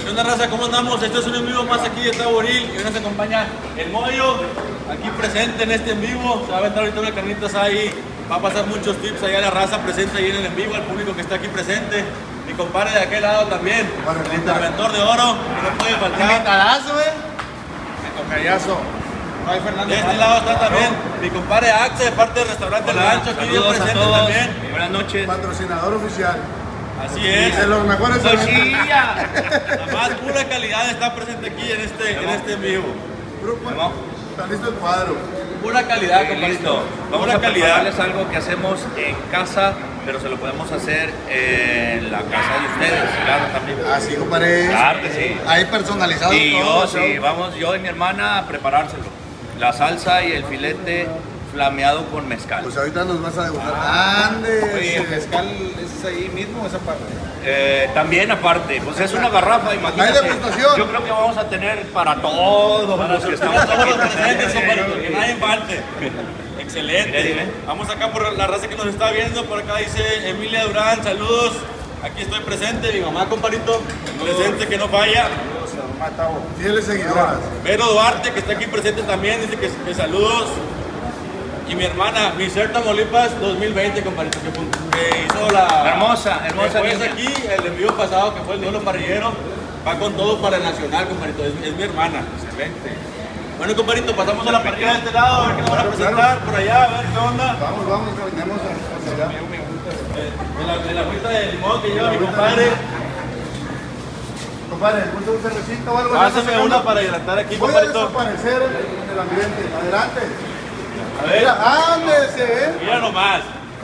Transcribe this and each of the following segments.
¿Qué onda, raza? ¿Cómo andamos? Este es un en vivo más aquí de Taboril y hoy nos acompaña el Moyo, aquí presente en este en vivo. Se va a aventar ahorita una carnita asada ahí, va a pasar muchos tips allá a la raza presente ahí en el en vivo, al público que está aquí presente. Mi compadre de aquel lado también, el interventor de oro, que no puede faltar. Metalazo, tocayazo. De este lado está también mi compadre Axe, de parte del restaurante El Rancho, aquí bien presente también. Buenas noches. Patrocinador oficial. Así es. De los mejores. La más pura calidad está presente aquí en este en vivo. Grupo, está listo el cuadro. Pura calidad, Listo. compadrito. Vamos Pura a calidad. prepararles algo que hacemos en casa, pero se lo podemos hacer en la casa de ustedes, claro, también. Así, compadre. Claro que sí. Ahí personalizado. Y todo, yo, sí, vamos, yo y mi hermana a preparárselo. La salsa y el filete flameado con mezcal. Pues ahorita nos vas a degustar. Ande. Oye, ¿el mezcal es ahí mismo o esa parte? También aparte, pues es una garrafa, imagínate. Hay degustación. Yo creo que vamos a tener para todos los que estamos Todos los aquí. presentes, compadrito, que nadie falte. Excelente. Mira, dime. Vamos acá por la raza que nos está viendo. Por acá dice Emilia Durán, saludos. Aquí estoy presente, mi mamá, compadrito, presente que no falla. Fieles seguidoras. Vero Duarte, que está aquí presente también, dice que saludos. Y mi hermana, Miser Tamaulipas 2020, compadrito, que hizo la... Hermosa Después niña. aquí, el envío pasado, que fue el duelo parrillero, va con todo para el nacional, compadrito, es mi hermana. Excelente. Bueno, compadrito, pasamos a la parrilla de este lado, a ver qué nos van a presentar por allá, a ver qué onda. Vamos, caminemos hacia allá. De la agüita de limón que lleva mi compadre. Compadre, ¿gusta un cervecito o algo? Pásame una para hidratar aquí, Voy a compadrito. desaparecer en el ambiente. Adelante. A ver, Mira, ándese, mira nomás.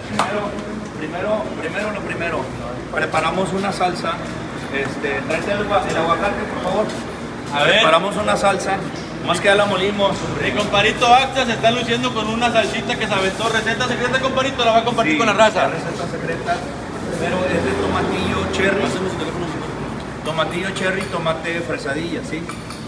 Primero lo primero. Preparamos una salsa. Tráete el aguacate, por favor. A ver. Preparamos una salsa. Más que ya la molimos. Mi compadrito Acta se está luciendo con una salsita que se aventó. Receta secreta, compadrito, la va a compartir Sí, con la raza. La receta secreta. Pero es de tomatillo cherry. Tomatillo cherry, tomate fresadilla, ¿sí?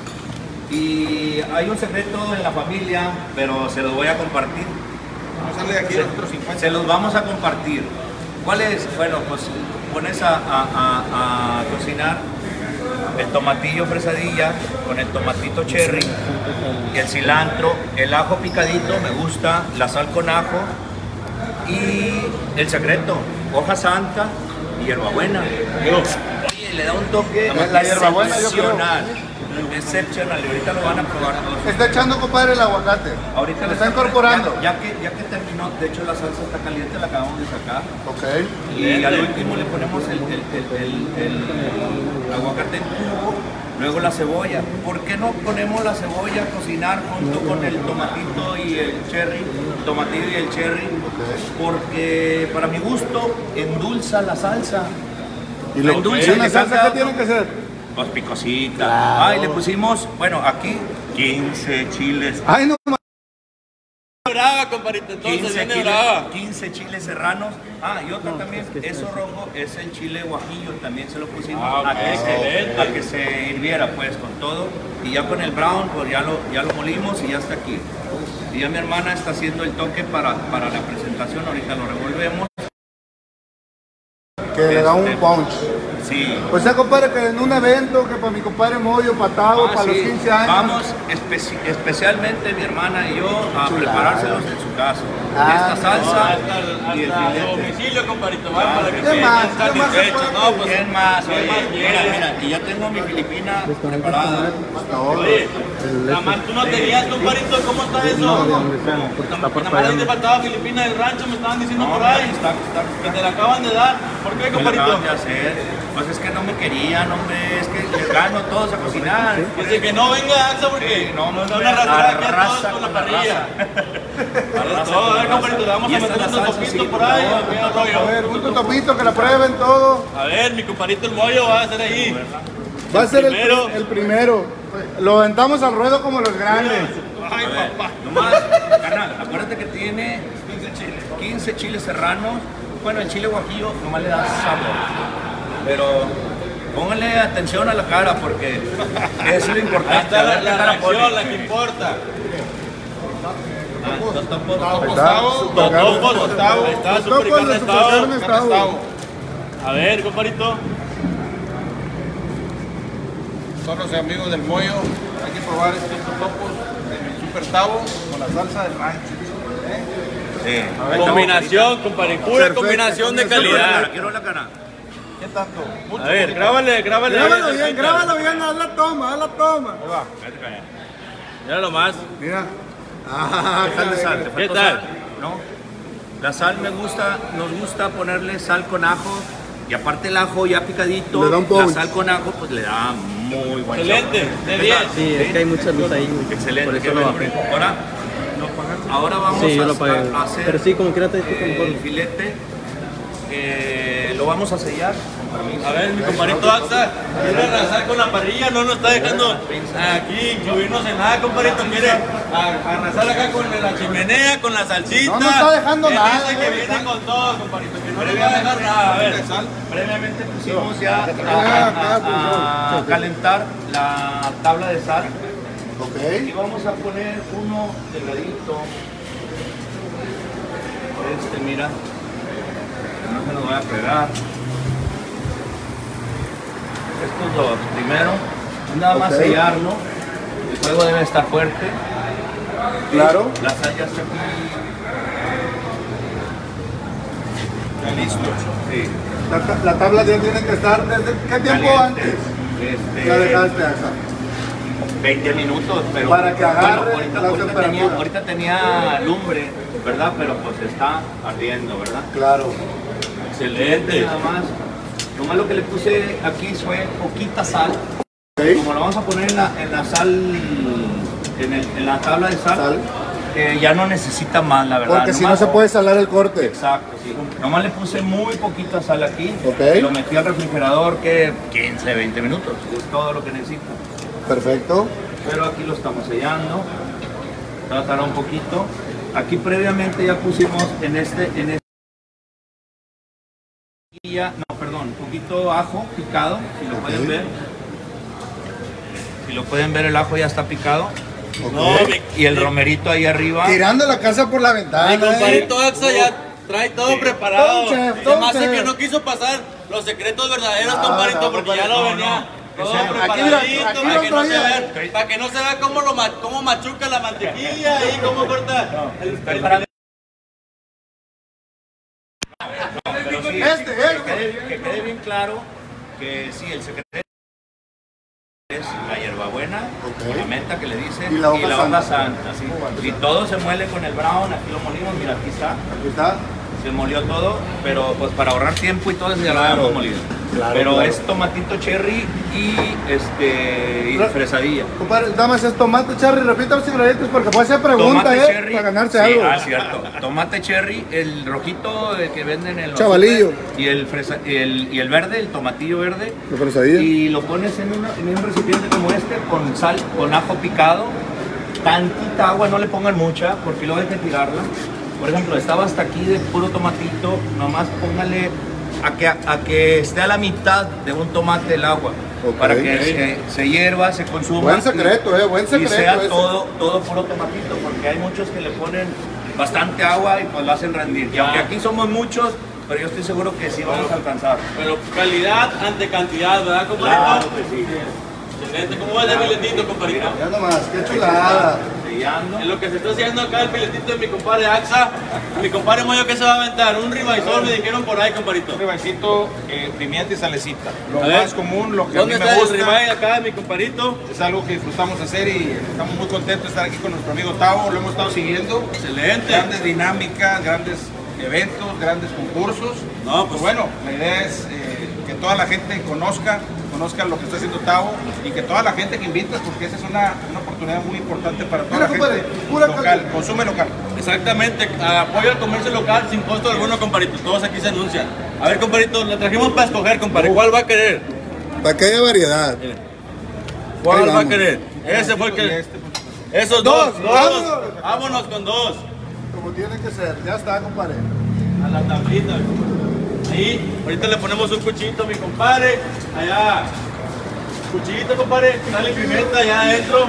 Y hay un secreto en la familia, pero se los voy a compartir. Vamos a darle de aquí a nosotros 50. Se los vamos a compartir. ¿Cuál es? Bueno, pues pones a cocinar el tomatillo fresadilla con el tomatito cherry, el cilantro, el ajo picadito, me gusta, la sal con ajo y el secreto, hoja santa y hierbabuena. Oye, le da un toque La hierbabuena, yo creo. excepcional. Excepcional, y ahorita lo van a probar todos. Está echando, compadre, el aguacate. Ahorita lo le está incorporando. Ya que terminó, de hecho la salsa está caliente, la acabamos de sacar. Ok. Y al último le ponemos el aguacate en cubo, luego la cebolla. ¿Por qué no ponemos la cebolla a cocinar junto con el tomatito y el cherry? Tomatillo y el cherry. Porque para mi gusto endulza la salsa. ¿Y lo Endulza, una le salsa cambia qué tiene que ser? Pues picosita. Claro. Ay, le pusimos, bueno, aquí 15 chiles. Ay, no. Brava, compadrito, entonces 15 viene chiles, brava. 15 chiles serranos. Ah, y otra también, eso rojo es el chile guajillo, también se lo pusimos Ah, ok, excelente. a que se hirviera pues con todo. Y ya con el brown, pues ya lo molimos y ya está aquí. Y ya mi hermana está haciendo el toque para la presentación, ahorita lo revolvemos. Que le da un punch. Sí. Pues ya, compadre, que en un evento, que para mi compadre Moyo, Patado, para los Sí. 15 años. Vamos especialmente mi hermana y yo a preparárselos en su casa. Esta salsa y el Hasta su filete. domicilio, compadrito, va para que ¿Qué queden más? ¿Qué más se satisfechos. puede No, pues, ¿Quién más? ¿quién Oye, más mira, quiere? mira, y ya tengo mi filipina preparada. Oye, nada más tú no tenías, compadrito, ¿cómo está eso? Nada más le faltaba Filipina del rancho, me estaban diciendo por ahí. Que te la acaban de dar. ¿Por qué, ¿Qué le compadrito? acaban de hacer? Pues es que no me querían, hombre, es que les gano todos a cocinar. Dice que no venga Axa porque No, nos da hombre, una rasgada aquí a arrasa todos con la con la parrilla. Arrasa Es todo, con a la ver, compadrito, le raza. vamos Y a esta meter es la unos salsa, poquitos sí, por ahí. por ¿Qué A ver, rollo? un topito, que la prueben todo. A ver, mi compadrito el Moyo va a hacer ahí. Va a ser primero. el primero. Lo aventamos al ruedo como los grandes. Ay, papá. Nomás, carnal, acuérdate que tiene 15 chiles serranos. Bueno, el chile guajillo nomás le da sabor. Pero pónganle atención a la cara porque es lo Ahí importante. está A ver qué la cara pone. reacción, la que importa. Totopos. Ahí está, super carne. Totopos, Gustavo. Ahí está, Totopos super carne de super carne, asado. Gustavo. A ver, compadrito. todos los amigos del Moyo, hay que probar estos totopos del Super Tavo con la salsa del rancho. Sí. Combinación, compadre, pura Perfecto. combinación de calidad. Quiero la cara. ¿Qué tanto? Mucho. A ver, grábale. Grábalo bien, haz la toma. Ahí va. Míralo más. Mira. Échale sal, te ¿Qué faltó tal? sal, ¿no? La sal nos gusta ponerle sal con ajo y aparte el ajo ya picadito, Le da un la punch. sal con ajo pues le da muy buen Excelente, sabor. de ¿Qué 10. tal? Sí, es que hay mucha luz ahí. Excelente. Por eso qué lo bueno. bajé. Ahora vamos Sí, yo lo pagué. a hacer Pero sí, como quiera te digo que mejor. el filete. Lo vamos a sellar. Con permiso. A ver, mi compadrito Axa quiere arrasar con la parrilla, no nos está dejando aquí incluirnos en nada, compadrito. Quiere arrasar acá con la chimenea, con la salsita. No nos está dejando Él nada, dice que viene con todo, compadrito, que no le va a dejar nada. A ver, Previamente pusimos ya a calentar la tabla de sal. Y Ok. vamos a poner uno delgadito. Mira. Que no se nos vaya a pegar. Estos dos. Primero, nada más Ok. sellarlo. El fuego debe estar fuerte. Claro. La sal ya está aquí. Ya listo. Sí. La tabla ya tiene que estar desde qué tiempo Caliente. antes la dejaste acá. 20 minutos, pero Para que agarre ahorita, la ahorita temperatura. ahorita tenía lumbre, ¿verdad? Pero pues está ardiendo, ¿verdad? Claro. excelente. Nada más. Nomás lo que le puse aquí fue poquita sal. Ok. Como lo vamos a poner en la sal, en la tabla de sal, ya no necesita más, la verdad. Porque si no Nomás- se puede salar el corte. Exacto, sí. Nomás le puse muy poquita sal aquí. Ok. Y lo metí al refrigerador que 15, 20 minutos. Es todo lo que necesita. Perfecto. Pero aquí lo estamos sellando. Tratará un poquito. Aquí previamente ya pusimos en este un poquito ajo picado, si lo pueden ver. Si lo pueden ver, el ajo ya está picado. No, Y el romerito ahí arriba. Tirando la casa por la ventana. mi compadrito Axa ya trae todo preparado. Entonces, Además es entonces. que no quiso pasar los secretos verdaderos, No, compadrito, no, porque ya lo no, venía. no. Todo Aquí, preparadito, mira, aquí para lo que no se traía. vea, para que no se vea cómo machuca la mantequilla y cómo corta Estoy para- Pero sí, que quede bien claro que sí, el secreto es la hierbabuena, Ok. la menta que le dicen Y la hoja santa. ¿sí? Y todo se muele con el brown, aquí lo molimos, mira, aquí está, Aquí está. se molió todo, pero pues para ahorrar tiempo y todo eso ya lo habíamos molido. claro, Pero claro. es tomatito cherry y fresadilla. Compadre, nada más es tomate cherry, repita los ingredientes porque puede ser pregunta, para ganarse sí, algo. Ah, cierto. Tomate cherry, el rojito que venden en los Chavalillo. super, y el verde, el tomatillo verde. La fresadilla. Y lo pones en un recipiente como este con sal, con ajo picado, tantita agua, no le pongan mucha porque luego hay que tirarla. Por ejemplo, estaba hasta aquí de puro tomatito, nomás póngale a que esté a la mitad de un tomate el agua. Ok. Para que se hierva, se consuma. Buen secreto, buen Y secreto sea ese. todo puro tomatito, porque hay muchos que le ponen bastante agua y pues lo hacen rendir. Y aunque aquí somos muchos, pero yo estoy seguro que sí vamos a alcanzar. Pero calidad ante cantidad, ¿verdad, compadrito? Claro que sí. Excelente. ¿Cómo va el filetito, compadrito? Ya nomás, qué chulada. Sellando. En lo que se está haciendo acá el filetito de mi compadre Axa, mi compadre Moyo, ¿qué se va a aventar? Un ribaizón, me dijeron por ahí, compadrito. Un ribancito, pimienta y salecita. Lo A ver, más común, lo que a mí ¿dónde me está el gusta. ribeye acá, mi compadrito? Es algo que disfrutamos hacer y estamos muy contentos de estar aquí con nuestro amigo Tavo. Lo hemos estado siguiendo. Excelente. Grandes dinámicas, grandes eventos, grandes concursos. No, Pues bueno, la idea es que toda la gente conozca lo que está haciendo Tavo y que toda la gente que invitas, porque esa es una oportunidad muy importante para toda Mira, la compadre, gente pura local, calidad. consume local. Exactamente, apoyo al comercio local sin costo alguno, compadrito. Todos aquí se anuncian. A ver, compadrito, le trajimos para escoger, compadre. ¿Cuál va a querer? Para que haya variedad. ¿Cuál Ahí va a vamos. querer? Ese fue el Y que. este, pues, Esos Dos, dos. vámonos. Vámonos con dos. Como tiene que ser. Ya está, compadre. A la tablita. Ahí, ahorita le ponemos un cuchillito a mi compadre. Allá. Cuchillito, compadre. Sale pimienta allá adentro.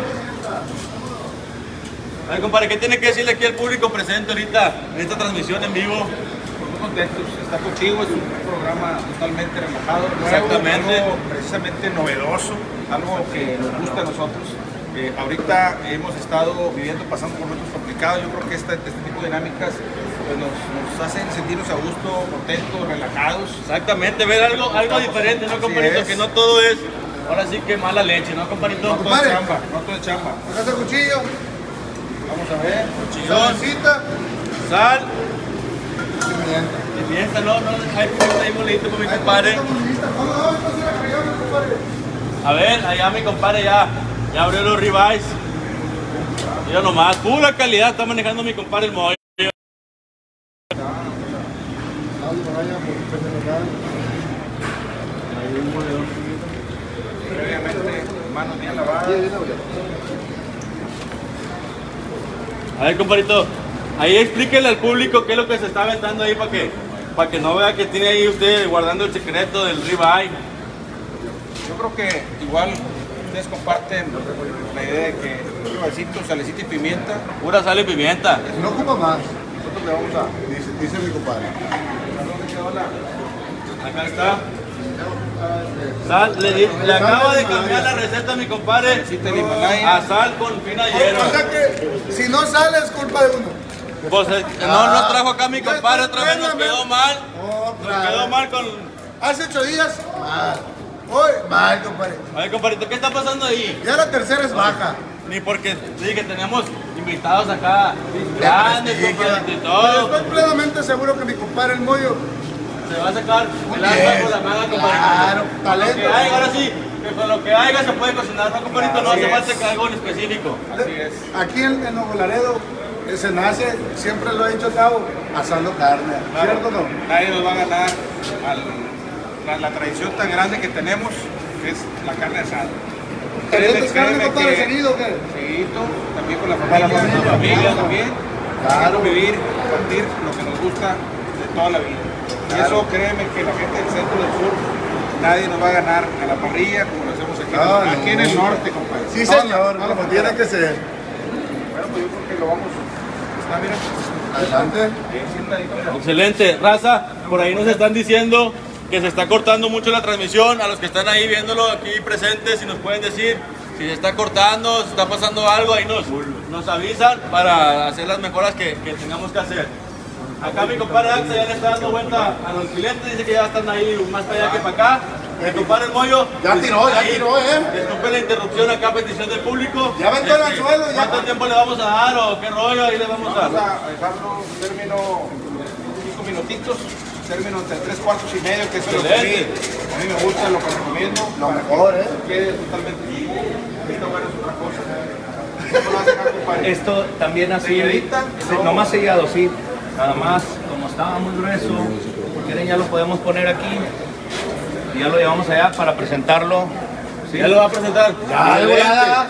A ver, compadre, ¿qué tiene que decirle aquí al público presente ahorita en esta transmisión en vivo? contentos. Estar contigo es un programa totalmente relajado, nuevo, Exactamente. algo precisamente novedoso, algo que nos gusta a nosotros. Ahorita hemos estado viviendo, pasando por momentos complicados. Yo creo que este tipo de dinámicas pues, nos hacen sentirnos a gusto, contentos, relajados. Exactamente, ver algo diferente, ¿no, compadrito? Que no todo es, ahora sí que mala leche, ¿no, compadrito? No todo es chamba, no todo es chamba. Acá el cuchillo, Vamos a ver. Cuchillón, salecita, sal, pimienta. pimienta, no, hay pimienta ahí molito con mi compadre. A ver, allá mi compadre ya abrió los ribeyes. Mira nomás, pura calidad está manejando mi compadre el mollo. Previamente, manos bien lavadas. A ver, compadrito, ahí explíquenle al público qué es lo que se está aventando ahí para que no vea que tiene ahí usted guardando el secreto del ribeye. Yo creo que igual ustedes comparten la idea de que un ribeycito, salecita y pimienta. Pura sal y pimienta. No ocupa más, Nosotros le vamos a... dice mi compadre. Acá está. Sal, le acaba de cambiar la receta a mi compadre Salecita del Himalaya. a sal con fina hierba. O sea que si no sale es culpa de uno. Pues no trajo acá mi compadre, otra vez nos quedó mal. Nos quedó mal con... Hace 8 días, mal. Hoy, mal, compadre. A ver, compadrito, ¿qué está pasando ahí? Ya la tercera es baja. Ni porque sí que tenemos invitados acá grandes, compadrito, y Pero todo. estoy plenamente seguro que mi compadre el mollo, Se va a sacar el alma por la manga, compadrito. claro, Con lo talento. que haya, ahora sí, que con lo que haya se puede cocinar, ¿no, compadrito? No Así hace es. falta que algo en específico. Así es. Aquí en Nuevo Laredo se nace, siempre lo ha dicho Cabo, asando carne. ¿Cierto o no? Nadie nos va a ganar la tradición tan grande que tenemos, que es la carne asada. ¿Calientes carne, compadre, seguido o qué? Seguidito, también con la familia, familia, con la familia claro. también. Claro. Convivir, compartir lo que nos gusta de toda la vida. Y eso créeme que la gente del centro del sur, nadie nos va a ganar a la parrilla como lo hacemos aquí, aquí en el norte, compadre. Sí, Toda señor, la como tiene que ser. Bueno, pues yo creo que lo vamos. Está bien. Adelante. Excelente, raza, por ahí nos están diciendo que se está cortando mucho la transmisión. A los que están ahí viéndolo aquí presentes, si nos pueden decir si se está cortando, si está pasando algo, ahí nos avisan para hacer las mejoras que tengamos que hacer. Acá mi compadre Axa ya le está dando vuelta a los filetes, dice que ya están ahí más para allá que para acá. Mi compadre el Mollo. Ya tiró, Disculpe la interrupción acá a petición del público. Ya aventó el anzuelo, ya. ¿Cuánto tiempo le vamos a dar o qué rollo? Ahí le vamos a... Vamos a dejarlo término 5 minutitos, término entre 3 cuartos y medio, que eso es lo que a mí me gusta, lo que recomiendo. Lo mejor, Quede totalmente. Esta bueno es otra cosa. ¿Cómo lo vas a dejar, compadre? Esto también así, Selladita, no. nomás sellado, sí. Nada más, como estaba muy grueso, si quieren ya lo podemos poner aquí. Y ya lo llevamos allá para presentarlo. ¿sí? ¿Ya lo va a presentar? Ya, de volada.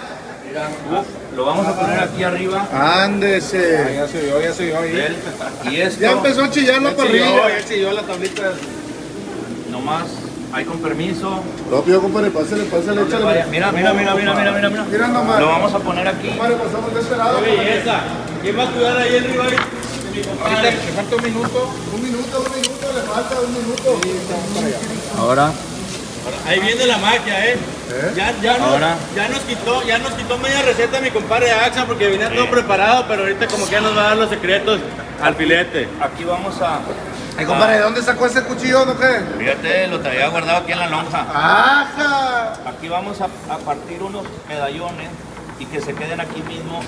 Lo vamos a poner aquí arriba. Ándese. Ya se vio ahí. Y esto, Ya empezó a chillar la parrilla. Ya chilló la tablita. nomás, ahí con permiso. Propio, compadre, pásale, Donde vaya. échale. Mira. Mira nomás. Lo vamos a poner aquí. Compadre, pasamos de este lado. ¡Qué belleza! ¿Quién va a cuidar ahí el rival? Mi Ahorita compadre. le falta un minuto. Un minuto, le falta un minuto. Ahora. Ahí viene la magia, ¿eh? Ahora. Ya nos quitó media receta mi compadre Axa porque venía todo preparado, pero ahorita como que ya nos va a dar los secretos al filete. Aquí vamos a... Ay, compadre, ¿de dónde sacó ese cuchillo, no qué? Fíjate, lo traía guardado aquí en la lonja. ¡Ajá! Aquí vamos a partir unos medallones y que se queden aquí mismo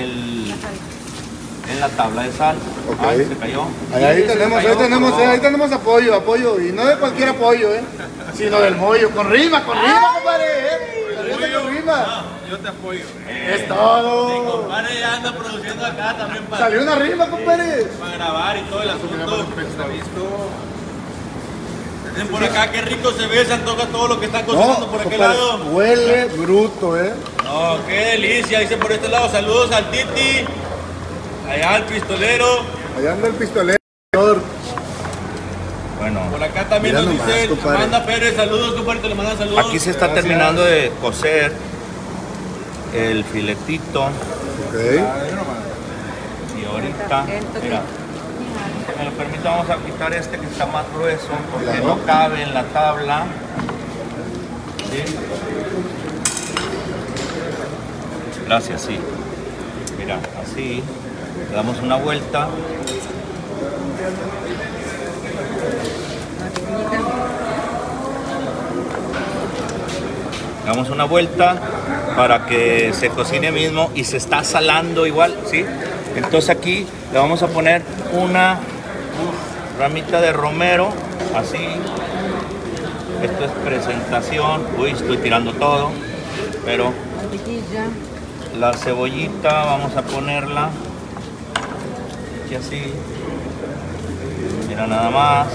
en la tabla de sal. Ok. Ay, se cayó. Ahí Se cayó, tenemos apoyo, y no de cualquier apoyo, sino del mollo, con rima, compadre, con rima. Yo te apoyo. Es Mi todo. compadre ya anda produciendo acá también Salió una rima, compadre. para grabar y todo el asunto. Está listo. Miren por acá qué rico se ve, se antoja todo lo que está cocinando por aquel compadre, lado. huele bruto, No, qué delicia, dice por este lado, saludos al Titi, allá al pistolero, Allá anda el pistolero. Bueno, por acá también Mira nos nomás, dice compadre. Amanda Pérez, saludos compadre, le mandan saludos. aquí se está terminando de cocer el filetito Ok. y ahorita, mira, Si me lo permite, vamos a quitar este que está más grueso porque no cabe en la tabla. ¿Sí? Gracias, sí. Mira, así. Le damos una vuelta. Damos una vuelta para que se cocine mismo y se está salando igual, ¿sí? Entonces aquí le vamos a poner una ramita de romero, así. Esto es presentación. Uy, estoy tirando todo, pero la cebollita vamos a ponerla aquí así. Mira nada más.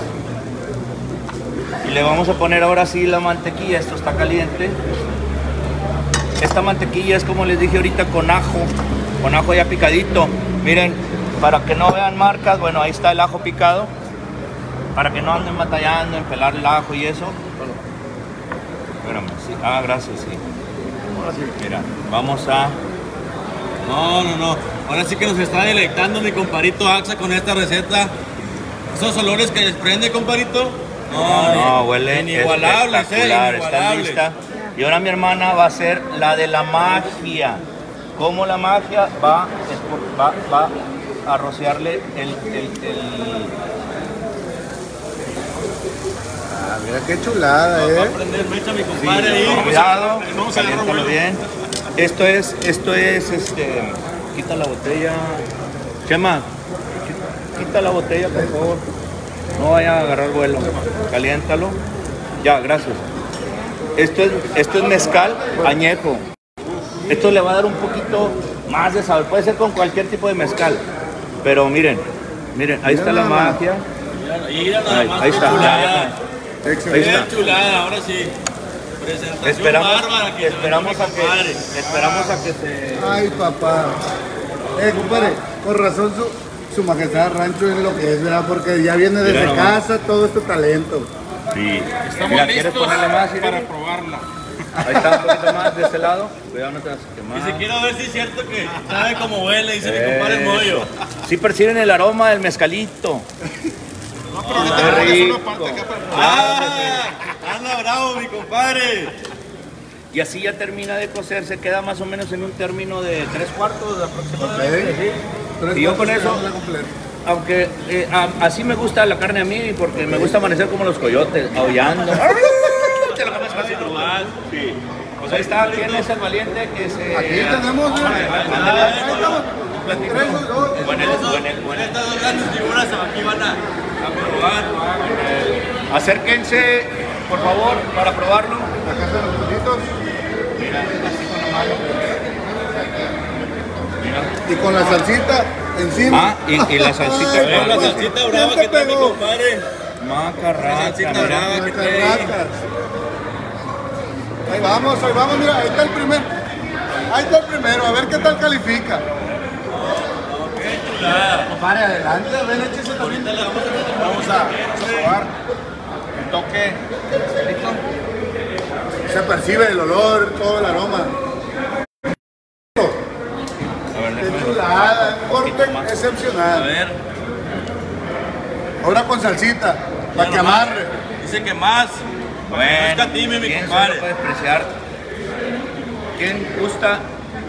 Y le vamos a poner ahora sí la mantequilla. Esto está caliente. Esta mantequilla es, como les dije ahorita, con ajo ya picadito. Miren, para que no vean marcas, bueno, ahí está el ajo picado. Para que no anden batallando en pelar el ajo y eso. Espérame, sí. Ah, gracias, sí. Mira, vamos a... No. Ahora sí que nos está deleitando mi comparito Axa con esta receta. Esos olores que desprende, comparito. No, huele inigualables, espectacular, está inigualables. lista. Y ahora mi hermana va a hacer la de la magia. Como la magia va a rociarle el... Ah, mira qué chulada, Va a prender mecha mi compadre ahí. Con cuidado, Vamos a agarrar caliéntalo vuelo. bien. Esto es, quita la botella. Chema, quita la botella, por favor. No vaya a agarrar vuelo. Caliéntalo. Ya, gracias. Esto es mezcal añejo. Esto le va a dar un poquito más de sabor. Puede ser con cualquier tipo de mezcal. Pero miren, ahí está la magia. Mira nada más, Ahí qué está. chulada. Ahí Qué está. chulada, ahora sí. Presentación Esperamos bárbara que a compadre. que se... Ay, papá. Compadre, con razón su majestad rancho es lo que es, ¿verdad? Porque ya viene desde Mira nomás. casa todo este talento. Sí. Estamos Mira, ¿quieres listos ponerle más? Irene? para probarla. Ahí está, un poquito más de este lado. Cuidado, no te vas a quemar. Dice, quiero ver si es cierto que sabe cómo huele, dice mi compadre el mollo. Sí perciben el aroma del mezcalito. No, pero ahorita Qué le pones rico. una parte acá para probar. ¡Ah! Anda bravo, mi compadre. Y así ya termina de cocer, se queda más o menos en un término de 3/4 aproximadamente. Ok. ¿Sí? Y yo con eso, aunque así me gusta la carne a mí, porque me gusta amanecer como los coyotes, aullando. Te lo comes casi crudo. Sí. Pues ahí está, ¿quién es el valiente que se... Aquí tenemos, mira. Ándale, Ahí estamos. Tres, dos. Estas dos grandes figuras aquí van a probar. Acérquense, por favor, para probarlo. Acá están los puntitos. Mira, así con la mano. Mira. Y con la salsita encima. Ah, y la salsita. Ay, La papá. salsita brava ¿Quién que te trae mi pegó? compadre. Macarraca, Salsita mira. brava que trae ahí. Macarracas. Ahí vamos, mira, ahí está el primer. Ahí está el primero, a ver qué tal califica. Qué chulada. Compadre, adelante, a ver, échese también. Vamos a probar el toque. Se percibe el olor, todo el aroma. A ver, Qué déjame- chulada, un corte A excepcional. ver. Ahora con salsita, para que amarre. Dice que más. Para que no Bueno, escatime, mi ¿quién se lo compadre. puede apreciar? ¿Quién gusta?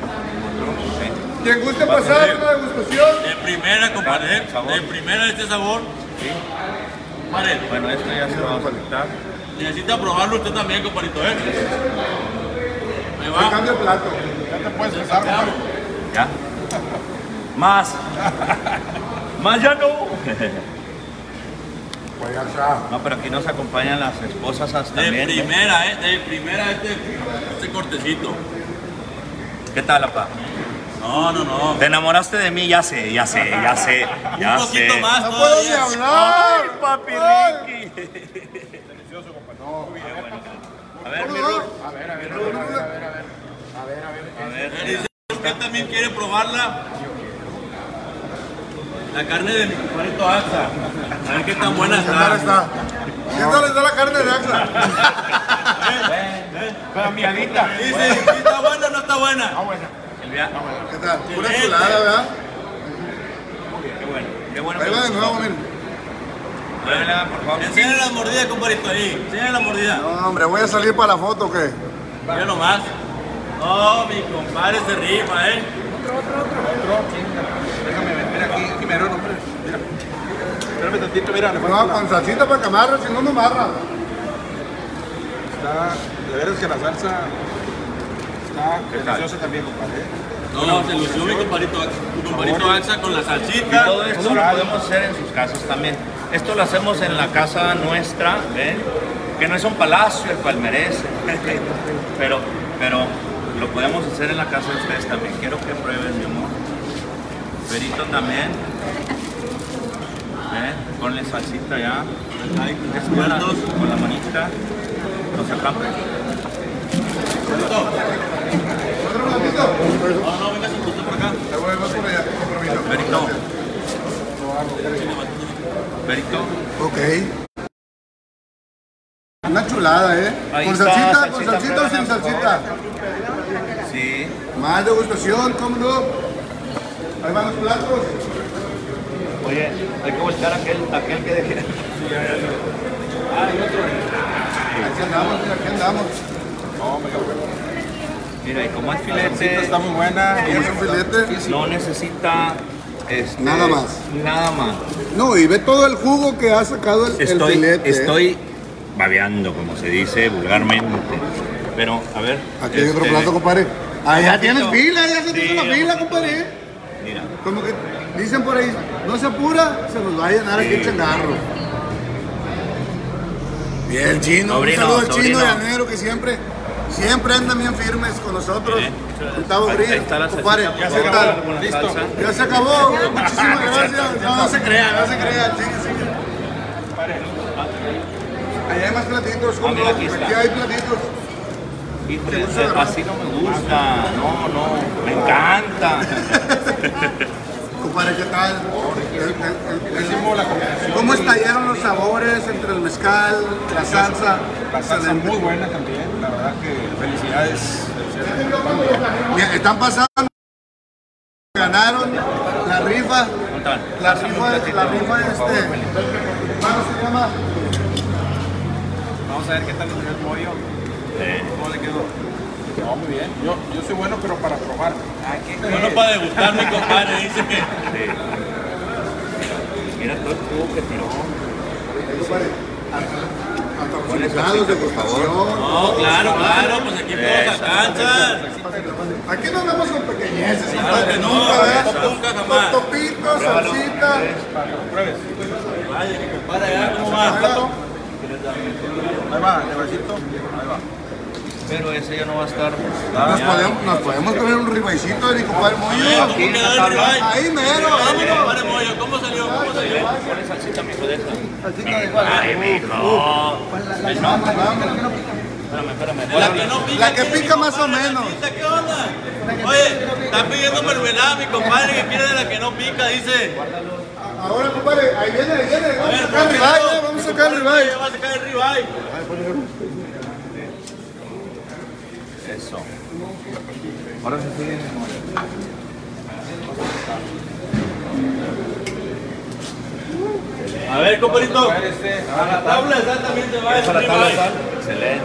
Quien guste pasar una degustación. De primera, compadre. Sabor. De primera este sabor. Compadre, Bueno, esto ya se lo vamos a quitar. necesita probarlo usted también, compadrito, ¿eh? Ahí Ahí va. cambia el plato. Ya te puedes besar, compadre. ¿Ya? Más. Más ya no. Pues ya está. No, pero aquí nos acompañan las esposas hasta De también. ¿eh? primera, de primera este cortecito. ¿Qué tal, apa? No. Te enamoraste de mí, ya sé. Un poquito más No puedo ni todavía. hablar. Ay, papi Ay. Ricky. Delicioso, compadre. A ver, mi Ruth. A ver. Dice, usted también quiere probarla. La carne de mi compadrito Axa. A ver qué tan buena ¿Qué tal está. está? ¿Qué tal está la carne de Axa? Pero miadita. Dice, ¿está buena o no está buena? El viaje. ¿Qué tal? Pura chulada, ¿verdad? Qué bueno. Qué bueno. Ahí va de nuevo, miren. Muévela, por favor. Enseñale la mordida, compadrito, ahí. Enseñale la mordida. No, hombre, voy a salir para la foto, ¿o qué? Mira nomás. No, mi compadre se rifa, Otro, chinga. Déjame ver, mira aquí me dieron, hombre. Mira. Espérame tantito, mira. Le No, falta con salsita para camarra, si no, no marra. Está, de veras que la salsa está ¿Qué tal? deliciosa también, compadre. No, se lució mi compadrito Axa con la Y salsita. todo esto lo podemos hacer en sus casas también. Esto lo hacemos en la casa nuestra, ¿ven? Que no es un palacio el cual merece, pero lo podemos hacer en la casa de ustedes también. Quiero que prueben, mi amor. Perito también. ¿Ven? Ponle salsita ya. Descuerdos con la manita. No se acaben. ¿Otro platito? No, venga, se justo por acá. Te voy más por allá, compromiso. Perito. Perito. Ok. Una chulada, ¿eh? Ahí ¿Con está, salsita, con salsita, salsita o sin pruébala, por salsita? Sí. Más degustación, ¿cómo no? Ahí van los platos. Oye, hay que voltear aquel que dejé. Aquí andamos, mira, aquí andamos. Mira, y como es La salsita filete, está muy buena. ¿Cómo es un filete? no necesita Nada más. Nada más. No, y ve todo el jugo que ha sacado el filete. Estoy babeando, como se dice vulgarmente. Pero, a ver. Aquí hay otro plato, compadre. Ah, ya tienes poquito. fila, ya se Sí, tiene la fila, un poquito. compadre. Mira. Como que dicen por ahí, no se apura, se nos va a llenar aquí el changarro. Bien, Chino, Sobrino, un saludo al Chino sobrino. Llanero que siempre andan bien firmes con nosotros. Mire. Gustavo Ahí Brin, está la compadre, salsita, ya por se favor, acabó. con la Listo. salsa. Ya se acabó, muchísimas gracias. No se crea, sigue. Allá hay más platitos, ¿cómo mira, no? aquí está. Aquí hay platitos. Híjole, así no me gusta. No, me encanta. Compadre, ¿qué tal? Hicimos la combinación. ¿Cómo estallaron los sabores entre el mezcal, la salsa? La salsa muy buena también. La verdad que felicidades. Bien, están pasando, ganaron la rifa, ¿cómo se llama? Vamos a ver qué tal le salió el pollo. ¿Cómo le quedó? No, muy bien. Yo soy bueno, pero para probar. Bueno, para degustar, mi compadre, dice que. Mira todo el jugo que tiró. Resultados de gustación. No, claro, pues aquí todos alcanzan. Aquí nos vemos con pequeñeces, Claro compadre, que no, nunca, ¿verdad? nunca jamás. Topitos, salsita. Vaya, mi compadre, allá, ¿cómo va? Ahí va, levacito. Ahí va. Pero ese ya no va a estar. Nos podemos comer un ribaicito de mi compadre ¿Cómo Moyo. quedó el ribeye? Ahí mero, vámonos. Compadre Moyo, ¿cómo salió? Ponle salsita, mijo, de esa. Salsita de cuál. Ay, mijo. Espérame. La que no pica. La que pica más o menos. ¿Qué onda? Oye, está pidiendo mermelada, mi compadre, que quiere de la que no pica, dice. Ahora, compadre, ahí viene. Vamos a sacar el Compadre, ribeye, vamos a sacar el ribeye. Vamos a sacar el ribeye. Eso. Ahora se sigue. A ver, compadrito. A ver, A la tabla de sal también te va el Esa la tabla de ribeye. sal. Excelente.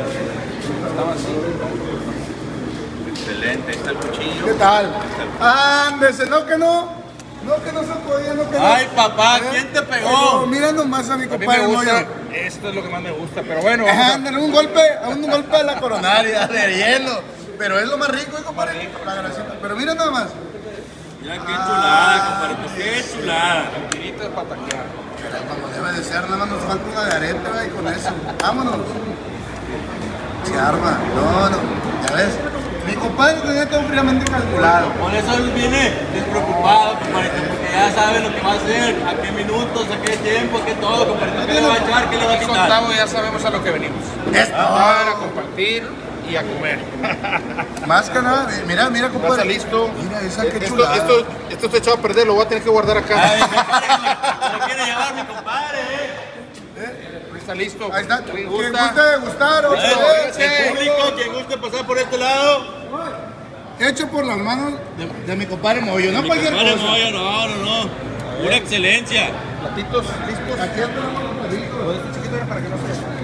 Excelente. Ahí está el cuchillo. ¿Qué tal? Ándese, no que no. No que no se podía, no que no. Ay, papá, ¿quién te pegó? Mira nomás a mi A mí me compadre gusta, Moyo. esto es lo que más me gusta, pero bueno, vamos a- Ándale, un golpe a la coronaria de hielo. Pero es lo más rico, compadre. La grasita. Pero mira nada más. Mira qué chulada, compadrito, qué chulada. tiritas para taquear. Como debe de ser, nada más nos falta una de arete, güey, con eso. Vámonos. Se arma. No. Ya ves. Mi compadre tenía todo fríamente calculado. Por eso él viene despreocupado, compadrito, porque ya sabe lo que va a hacer, a qué minutos, a qué tiempo, a qué todo, compadrito. ¿Qué le va a echar? ¿Qué le va a Aquí con quitar? Tavo ya sabemos a lo que venimos. Esto. A compartir y a comer. Más que nada, mira, Ya está compadre. listo. Mira esa que Esto chulada. está echado a perder, lo voy a tener que guardar acá. Ay, compadre, se lo quiere llevar mi compadre, Está listo. Ahí está. ¿Quien Quien gusta? guste degustar, otra vez. El público, quien guste pasar por este lado. Hecho por las manos de mi compadre Moyo, no Mi cualquier compadre cosa. Moyo, no. Pura excelencia. Platitos listos. Aquí andamos los platitos. Pues este chiquito era para que no se...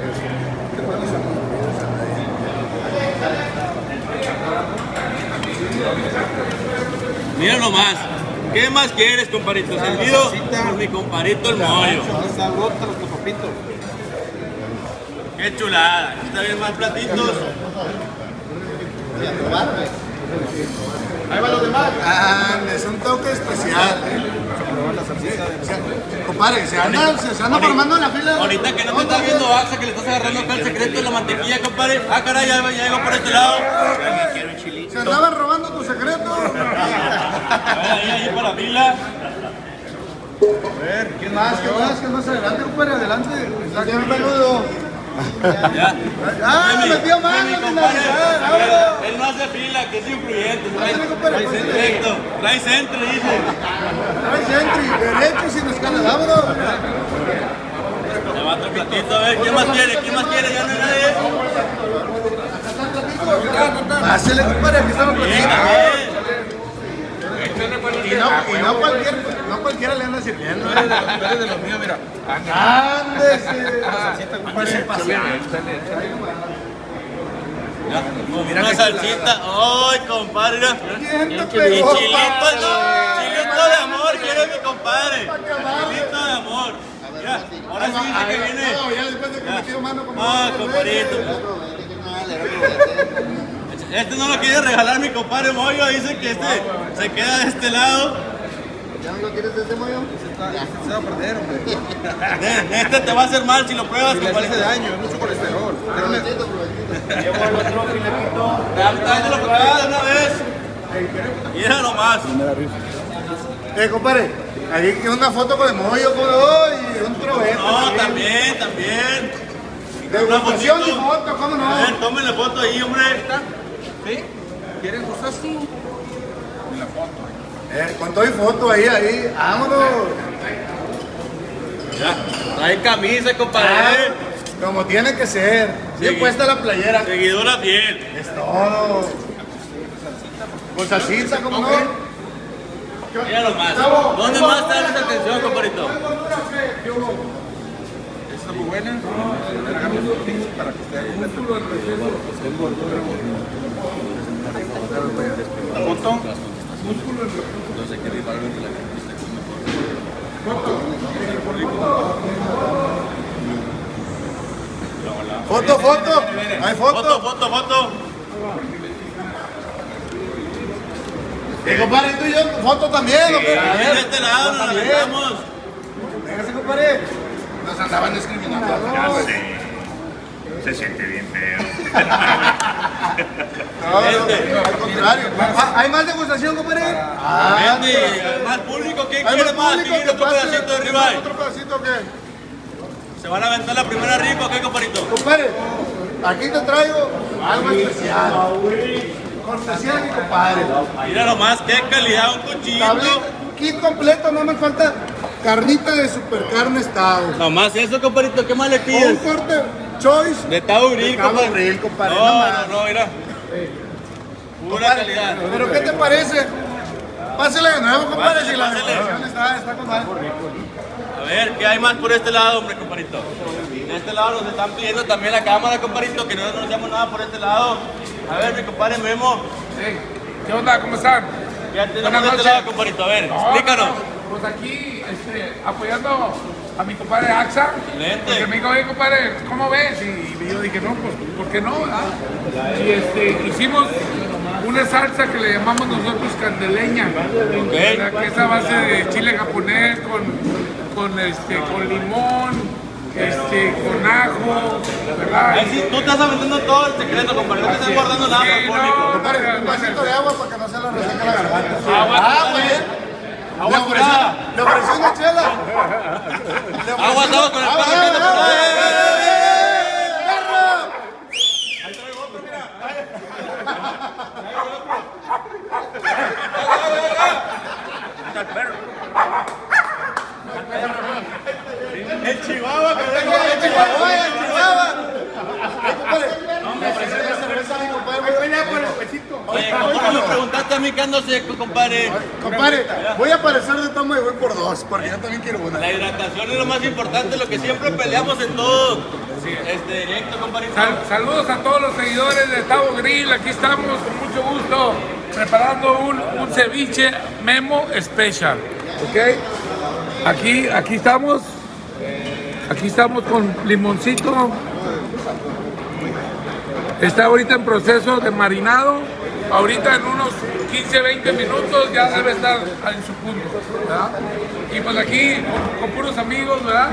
Mira nomás. ¿Qué más quieres, compadrito? Servido por mi compadrito el mollo. Sabrota los topapitos. Qué chulada. Aquí está bien más platitos. Ahí va los demás. Ah, es un toque especial. Compadre, se anda formando la fila. Ahorita que no te estás viendo Axa, que le estás agarrando acá el secreto de la mantequilla, compadre. Ah, caray, ya llegó por este lado. Se andaban robando tu secreto. Ahí para la fila. A ver, ¿quién más? Adelante, compadre, adelante. Está bien peludo. Ya. Ah, me metió mano, mi sin compadre. avisar. Él no hace fila, que es influyente. Ándale, compadre, Perfecto. Trae centro, dice. Trae entry, derecho y sin escala, vámonos. Le va otro platito, a ver, ¿quién más quiere? ¿Quién más quiere? Ya no hay nadie. Pásele, compadre, aquí estamos Bien, platicando. bien. Y no cualquiera le anda sirviendo. Eres de los míos, mira. Ándese. Una salsita. ¡Ay, compadre! Mira. ¿Quién te Y pegó? chilito, no. Chilito de amor, quiere mi compadre. Chilito de amor. Mira, ahora sí dice que viene. No, ya después de que metió mano como Ah, compadrito. Este no lo quiere regalar mi compadre Moyo, dice que este se queda de este lado. ¿Ya no lo quieres de ese mollo? Se va a perder, hombre. Este te va a hacer mal si lo pruebas, Y le hace compadre. daño, es mucho colesterol. Ahorita lo pruebas de una vez. Mira nomás. Compadre, ahí que una foto con el mollo, como hoy, y un probete. No, también. Degustación y foto, ¿cómo no? A ver, tómenle foto ahí, hombre. ¿Sí? ¿Quieres gustas tú? Con todo y foto ahí, vámonos. Ya, trae camisa, compadre. Como tiene que ser. Bien puesta la playera. Seguidora fiel. Es todo. Con salsita, ¿cómo no? Mira nomás. ¿Dónde más está esa atención, compadrito? Está muy buena. Hagamos un tips para que esté ahí. La foto. Entonces hay que rifarlo entre la Foto. Hay foto. Foto. Compadre, tú y yo, foto también. ¿O qué? A ver, de este lado nos aventamos. Véngase, compadre. Nos andaban discriminando. Se siente bien feo. No, al contrario. ¿Hay más degustación, compadre? Vente, más público, ¿quién Hay quiere más más? público ¿Quién quiere que otro pase. pedacito de ribeye? ¿Otro pedacito o qué? ¿Se van a aventar la primera rifa o qué, compadrito? Compadre, aquí te traigo algo especial. Cortesía de mi compadre. Mira nomás, qué calidad, un cuchillo. Kit completo, no me falta carnita de supercarne estado. Nomás eso, compadrito, ¿qué más le Un pides? corte choice De Tavo Grill, de Cabo compadre. Grill, compadre. No, mira. Pura Compadre, calidad. ¿pero qué te parece? Pásale de nuevo, compadre, Pásale, si la pásale. degustación está con madre. A ver, ¿qué hay más por este lado, hombre, compadrito? De este lado nos están pidiendo también la cámara, compadrito, que no nos llamo nada por este lado. A ver, mi compadre Memo. ¿Qué onda? ¿Cómo están? ¿Qué tenemos Buenas de este noches. lado, compadrito? A ver, explícanos. Pues aquí, apoyando a mi compadre Axa. Excelente. Porque me dijo, oye, compadre, ¿cómo ves? Y yo dije, no, pues, ¿por qué no? Y hicimos una salsa que le llamamos nosotros candeleña. ¿Verdad? Que es a base de chile japonés con limón, con ajo, ¿verdad? Ahí sí, tú estás aventando todo el secreto, compadre. No te estás guardando nada para el público. Compadre, un vasito de agua para que no se le reseque la garganta. Agua, agua curada. Le ofreció una chela. Agua, agua con el perro que anda por ahí. El chihuahua, que venga. El Chihuahua. Le ofreció una cerveza a mi compadre. por el huesito. Oye, ¿cómo me preguntaste a mí que ando seco, compadre? Compadre, voy a aparecer de toma y voy por dos, porque yo también quiero una. La hidratación es lo más importante, lo que siempre peleamos en todo directo, compadre. Saludos a todos los seguidores de Tavo Grill. Aquí estamos con mucho gusto preparando un ceviche Memo Special. ¿Ok? Aquí estamos. Aquí estamos con limoncito. Está ahorita en proceso de marinado. Ahorita en unos 15-20 minutos ya debe estar en su punto, ¿verdad? Y pues aquí con puros amigos, ¿verdad?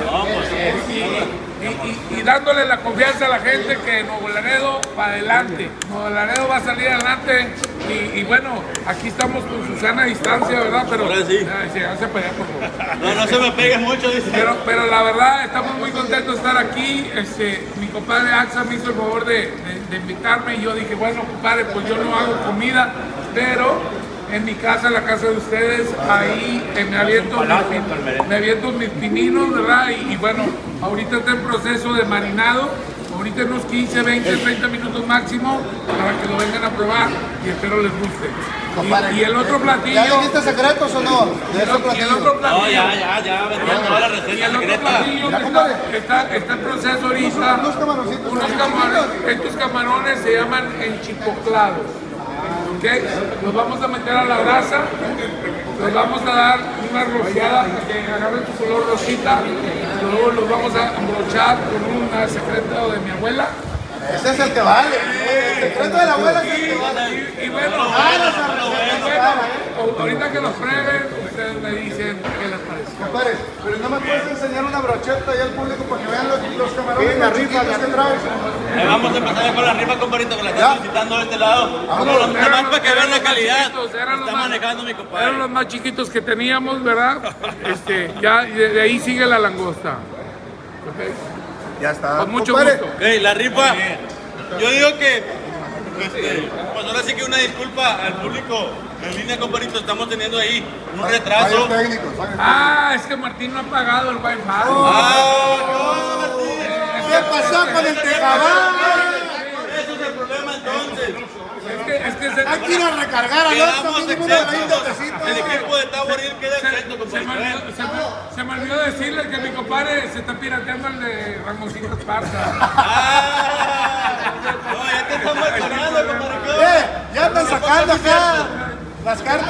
Y dándole la confianza a la gente que Nuevo Laredo para adelante. Nuevo Laredo va a salir adelante. Y bueno, aquí estamos con Susana a distancia, ¿verdad? Pero ahora sí. Ya se pega, por favor. No se me pegue mucho, dice. Pero la verdad, estamos muy contentos de estar aquí. Mi compadre Axa me hizo el favor de invitarme y yo dije, bueno, compadre, pues yo no hago comida, pero en mi casa, en la casa de ustedes, ahí me aviento mis pininos, ¿verdad? Y bueno, ahorita está en proceso de marinado. Ahorita en unos 15, 20, 30 minutos máximo para que lo vengan a probar y espero les guste. Y el otro platillo... ¿Ya dijiste secretos o no? De ese Y el otro platillo... No, ya, vendieron toda la Y receta el otro secreta. platillo que está en proceso ahorita, Unos camaroncitos. estos camarones se llaman enchipoclados. ¿Ok? Los vamos a meter a la brasa, los vamos a dar una rociada para que agarren su color rosita, luego los vamos a brochar con una secreto de mi abuela. Ese es el que vale. El secreto de la abuela es el que vale. Y bueno, ahorita que los prueben, ustedes me dicen qué les parece. Compadre, pero no me puedes enseñar una brocheta ahí al público para que vean los camarones más chiquitos que traes. Vamos a empezar con la rifa, compadrito, que la están visitando de este lado. Nada más para que vean la calidad. Está manejando mi compadre. Eran los más chiquitos que teníamos, ¿verdad? Ya de ahí sigue la langosta. Okay. Ya está. Con mucho Compadre, gusto. Ok, la rifa. Yo digo que, pues ahora sí que una disculpa al público en línea, compadrito. Estamos teniendo ahí un retraso. fallos técnicos. Es que Martín no ha pagado el wifi. No, Martín. ¿Qué pasó con el tejabán? Ese es el problema entonces. Es que Hay que ir a recargar al Quedamos otro mínimo de 20 exentos. pesitos. El equipo de Taboril queda exento, compadre. se me olvidó decirle que mi compadre se está pirateando el de Ramoncito Esparza. No, ya te estamos extrañando, compadre. Ya están sacando acá las cartas.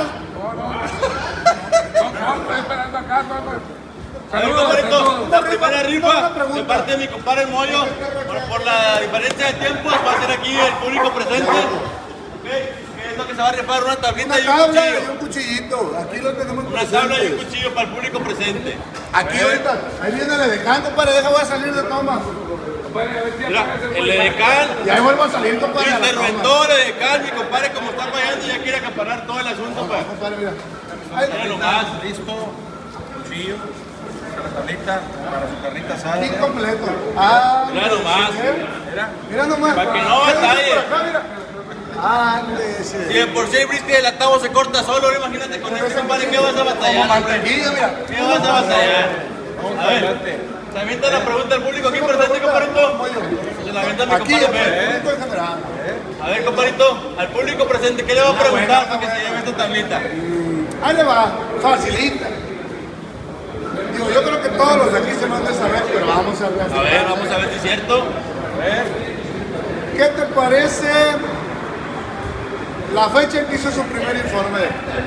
No, estoy esperando acá. A ver, Saludos, compadrito, saludos. la primera rifa una pregunta. de parte de mi compadre el Moyo, por la diferencia de tiempos, va a ser aquí el público presente. ¿Qué es lo que se va a rifar? Una tablita Una y un tabla y cuchillo. un cuchillito. Aquí lo tenemos Una tabla y un presente. cuchillo para el público presente. Aquí ahorita. Ahí viene el edecán, compadre. Deja, voy a salir de toma. Mira, el edecán, Y ahí vuelvo a salir, compadre. a la toma. interventor, edecán, mi compadre, como está fallando, ya quiere acaparar todo el asunto. Pues. Compadre, mira. Ahí Mira nomás. Listo, cuchillo, la tablita para su carnita asada. aquí completo. Ah, Mira nomás. mira nomás. Para que no Mira, batalle. por acá, mira. Si de por sí el brisket del atavo se corta solo, ahora imagínate con este compadre, ¿qué vas a Como batallar? mantequilla, mira. ¿Qué vas a batallar? A ver, se avienta la pregunta al público aquí presente, compadrito. Se la avienta mi Aquí, compadre. el público en general. A ver, compadrito, al público presente, ¿qué le va a preguntar para que se lleve esta tablita? Ahí le va, facilita. Digo, yo creo que todos los de aquí se lo han de saber, pero vamos a ver. A ver, vamos a ver si es cierto. ¿Qué te parece la fecha en que hizo su primer informe?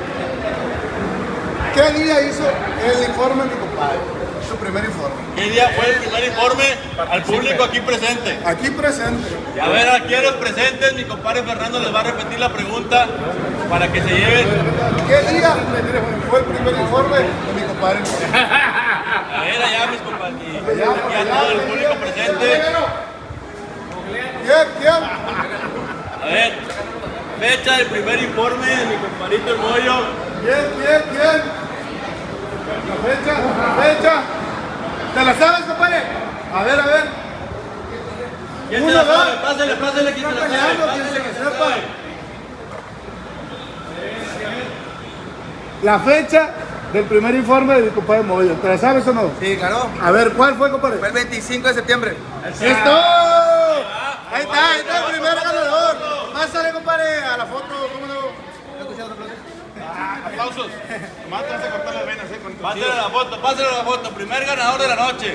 ¿Qué día hizo el informe mi compadre? Su primer informe. ¿Qué día fue el primer informe al público aquí presente? Aquí presente. A ver, aquí a los presentes, mi compadre Fernando les va a repetir la pregunta para que se lleven. ¿Qué día fue el primer informe de mi compadre? A ver, allá mis compadres. Y a todo el público presente. ¿Quién? A ver, fecha del primer informe de mi compadrito el Moyo. ¿Quién? La fecha. ¿Te la sabes, compadre? A ver. ¿Quién se la sabe? Pásale, ¿quién se la sabe? ¿Quién se la sepa? La fecha del primer informe de mi compadre Moyo. ¿Te la sabes o no? Sí, claro. A ver, ¿cuál fue, compadre? Fue el 25 de septiembre. ¡Esto! Ahí está el primer ganador. Pásale, compadre, a la foto, ¿cómo no? Aplausos. Nomás te vas a cortar las venas, con tu Pásale la foto. Primer ganador de la noche.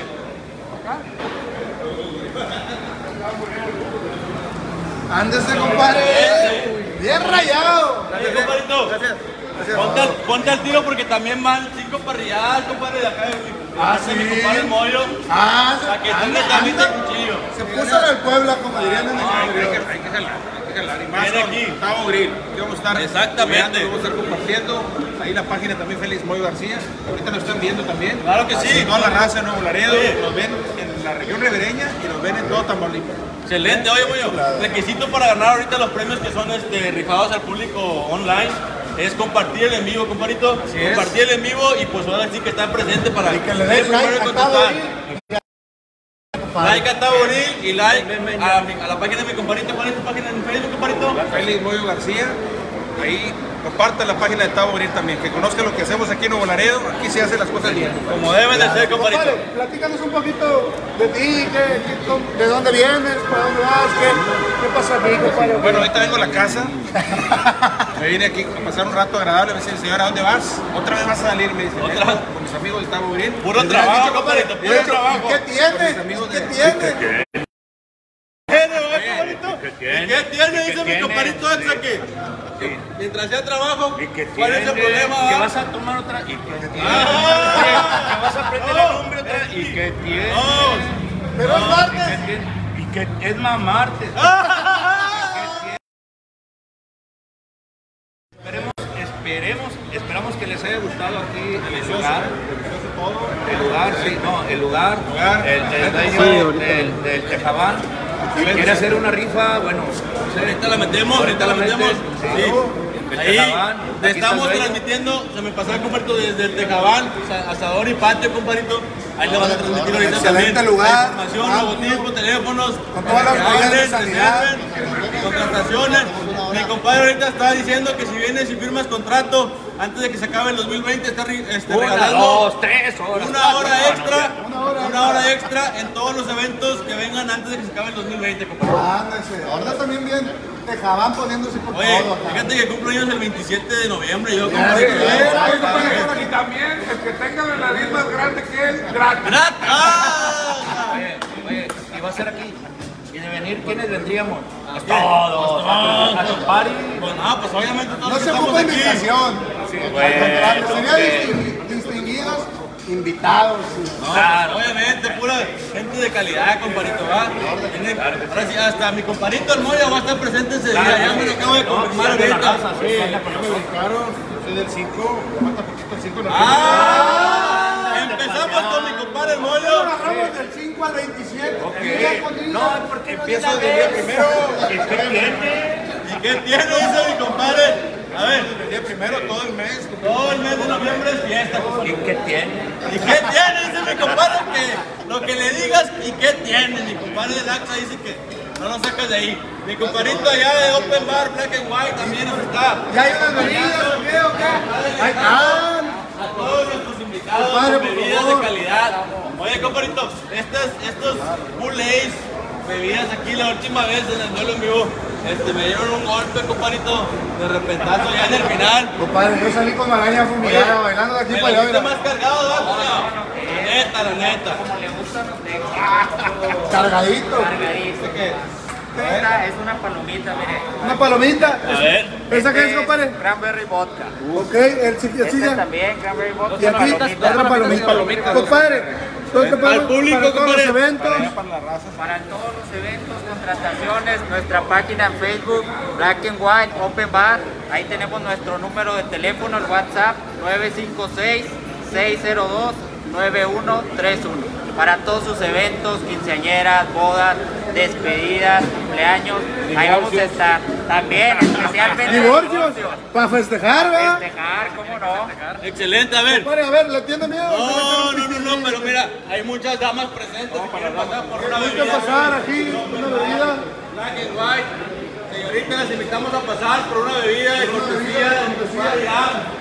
Ándese, compadre. Bien rayado. Gracias, compadrito. Gracias. Ponte al tiro porque también van 5 parrilladas, compadre, de acá. Sí. Mi compadre el Moyo. Para que tenga también de cuchillo. Se puso en el Puebla, como dirían en el Hay interior. que jalar. Y más Viene con aquí. Gustavo Grill. Aquí vamos a estar. Exactamente. Vamos a estar compartiendo. Ahí la página también, Félix Moyo García. Ahorita nos están viendo también. Claro que sí. Toda la raza de Nuevo Laredo. Sí. Nos ven en la región ribereña y nos ven en todo Tamaulipas. Excelente, oye, Moyo. Requisito para ganar ahorita los premios que son rifados al público online es compartir el en vivo, compadrito. Compartir el en vivo y pues ahora sí que estar presente para Y que le den like a Taboril. Like a Taboril y like a la página de mi compadrito. ¿Cuál es tu página en Facebook, compadrito? Félix Moyo García. Ahí compartan la página de Taboril también. Que conozcan lo que hacemos aquí en Nuevo Laredo. Aquí se hacen las cosas bien. Como deben de ser, compadrito. Compadre, platícanos un poquito de ti, de dónde vienes, para dónde vas, qué pasa aquí, compadre. Bueno, ahorita vengo a la casa. Me vine aquí a pasar un rato agradable. Me dice, señora, ¿a dónde vas? Otra vez vas a salir, me dice. ¿Otra? "Vengo con mis amigos del Taboril. Puro trabajo, compadrito, puro trabajo. ¿Qué tiene? ¿Qué tiene? ¿Y qué tiene? Dice mi compadrito extra que mientras sea trabajo, ¿cuál es el problema? Que vas a tomar otra y que tiene. Ah. Que vas a aprender el nombre otra y que tiene. Pero es martes. Y que es mamarte. Esperamos que les haya gustado aquí el lugar. El lugar, el dueño del Tejabán. Quiere hacer una rifa, bueno, Ahorita la metemos. Sí. Ahí te estamos transmitiendo, se me pasaba comparto desde el Tejabán, asador y patio, compadrito. Ahí le van a transmitir ahorita Excelente también. lugar, Información, amplio, logotipo, teléfonos, con todas las para que medidas de hablen, sanidad. reserven, contrataciones. Mi compadre ahorita está diciendo que si vienes y firmas contrato antes de que se acabe el 2020 está regalando 2, 3 horas. una hora extra en todos los eventos que vengan antes de que se acabe el 2020, compadre. Ándese. Ahora también bien Tejabán poniéndose por Oye, todo acá. fíjate que cumplo años el 27 de noviembre, yo Oye, Y también el que tenga la nariz más grande que él, gratis. Oye, y va a ser aquí. Y de venir, ¿quiénes vendríamos? Todos. A tu party. Pues no, pues obviamente todos No los que se estamos ocupa aquí. invitación. Al contrario, serían distinguidos invitados. No, obviamente, pura gente de calidad, compadrito, ¿va? Ahora sí, hasta mi compadrito el Moya va a estar presente ese día, ya me lo acabo de confirmar ahorita. Soy del 5, falta poquito el 5. Empezamos con mi compadre el Moyo. Agarramos del 5 al 27. Día con día. No, porque Empiezo desde el día primero. ¿Y qué tiene? Dice mi compadre. A ver, El día primero, todo el mes. todo el mes de noviembre es fiesta, compadre. ¿Y qué tiene? ¿Y qué tiene? Dice mi compadre que lo que le digas, ¿y qué tiene? Mi compadre de Laxa dice que no lo sacas de ahí. Mi compadrito allá de Open Bar, Black and White también está. Ya hay unas bebidas, ¿qué o qué? Ahí están. A todos nuestros invitados Compadre, con por bebidas de favor. calidad. Oye, compadrito, estos Bull Ace, bebidas aquí la última vez en el duelo en vivo, me dieron un golpe, compadrito, de repentazo ya en el final. Compadre, yo salí con maraña fumigada, bailando de aquí Me para lo allá. viste mira. más cargado, ¿verdad, cuñado? La neta. Cargadito. Esta es una palomita, mire. Una palomita. A ver. ¿Esa qué es, compadre? Cranberry vodka. Ok, el Esta chiquilla. también, cranberry vodka. Y aquí otra palomita. Compadre, ¿dónde te Al público, para todos los compadre. eventos? Para todos los eventos, contrataciones, nuestra página en Facebook, Black and White, Open Bar. Ahí tenemos nuestro número de teléfono, el WhatsApp, 956-602-9131. Para todos sus eventos, quinceañeras, bodas, despedidas, cumpleaños, ahí vamos a estar. También, especialmente Divorcios. Para festejar, ¿verdad? Festejar, ¿cómo no? Excelente, a ver. Compadre, a ver, ¿le tiene miedo? No, pero mira, hay muchas damas presentes que quieren pasar por una Hay que bebida. pasar aquí una bebida. Black and White. Señorita, las invitamos a pasar por una bebida de cortesía de mi compadre Iván.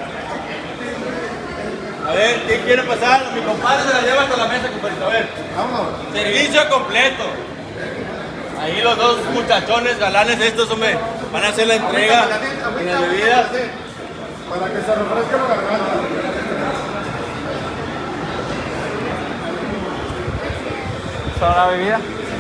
A ver, ¿quién quiere pasar? Mi compadre se la lleva hasta la mesa, compadre. A ver, Vámonos. servicio completo. Ahí los dos muchachones, galanes estos, hombre, van a hacer la entrega en las bebidas. Para que se refresque la garganta. ¿Solo la bebida?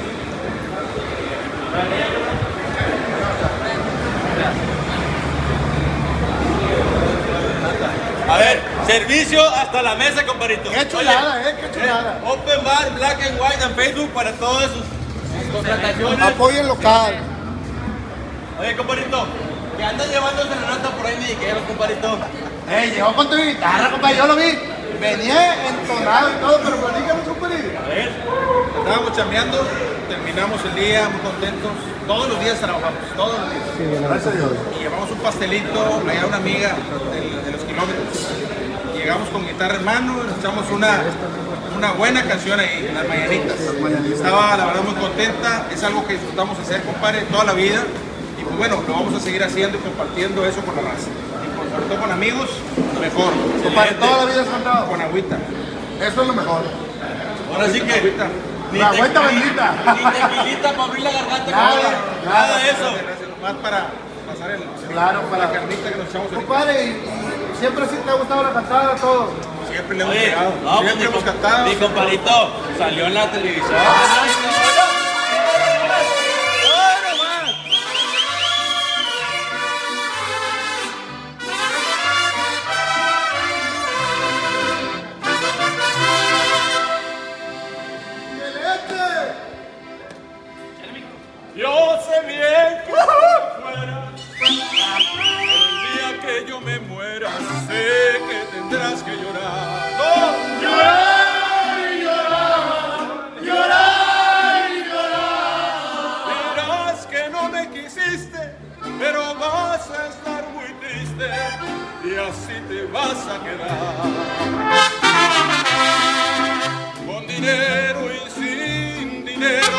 A ver, servicio hasta la mesa, compadrito. Qué chulada, qué chulada. Open Bar, Black and White en Facebook para todas sus contrataciones. Apoyen local. Oye, compadrito, que andas llevándose la nota por ahí, ni dijeron, compadrito. Llegó con tu guitarra, compadre, yo lo vi. Venía entonado y todo, pero platícame, compadre. A ver, Estábamos chambeando, terminamos el día muy contentos. Todos los días trabajamos, todos los días. Gracias a Dios. Y llevamos un pastelito, allá una amiga de los kilómetros. Llegamos con guitarra en mano, nos echamos una buena canción ahí, las mañanitas. Estaba la verdad muy contenta, es algo que disfrutamos hacer, compadre, toda la vida. Y pues bueno, lo vamos a seguir haciendo y compartiendo eso con la raza. Y pues, sobre todo con amigos, mejor. Compadre, toda la vida has cantado. Con agüita. Eso es lo mejor. ahora sí que Agüita. La agüita bendita. Ni tequilita para abrir la garganta. Nada de eso. Más para pasar Claro, la carnita que nos echamos ahorita. Compadre, y siempre sí te ha gustado la cantada, todo. Siempre le hemos Oye, pegado. no, pues Siempre hemos cantado. mi compadrito salió en la televisión. Yo sé bien que fuera, el día que yo me muera, sé que tendrás que llorar. ¡No! Llorar y llorar, llorar y llorar. Dirás que no me quisiste, pero vas a estar muy triste y así te vas a quedar. Con dinero y sin dinero.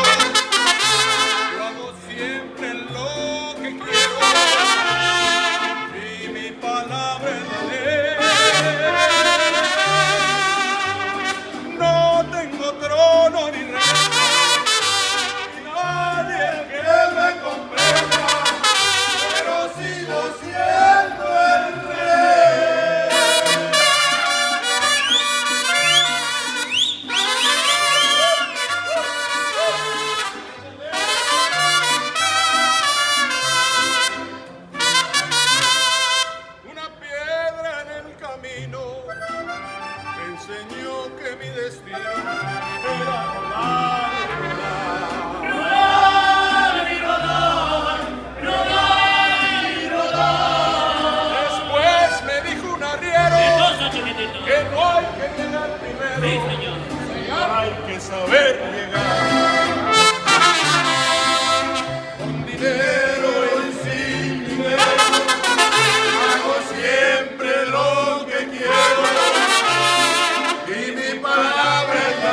Siempre lo que quiero y mi palabra es la ley. No tengo trono ni reino y nadie que me comprenda, pero sigo siendo el rey. Enseñó que mi destino era rodar y rodar, rodar y rodar. Después me dijo un arriero que no hay que llegar primero, hay que saber llegar. Con dinero y sin dinero hago siempre lo que quiero. Palabra es la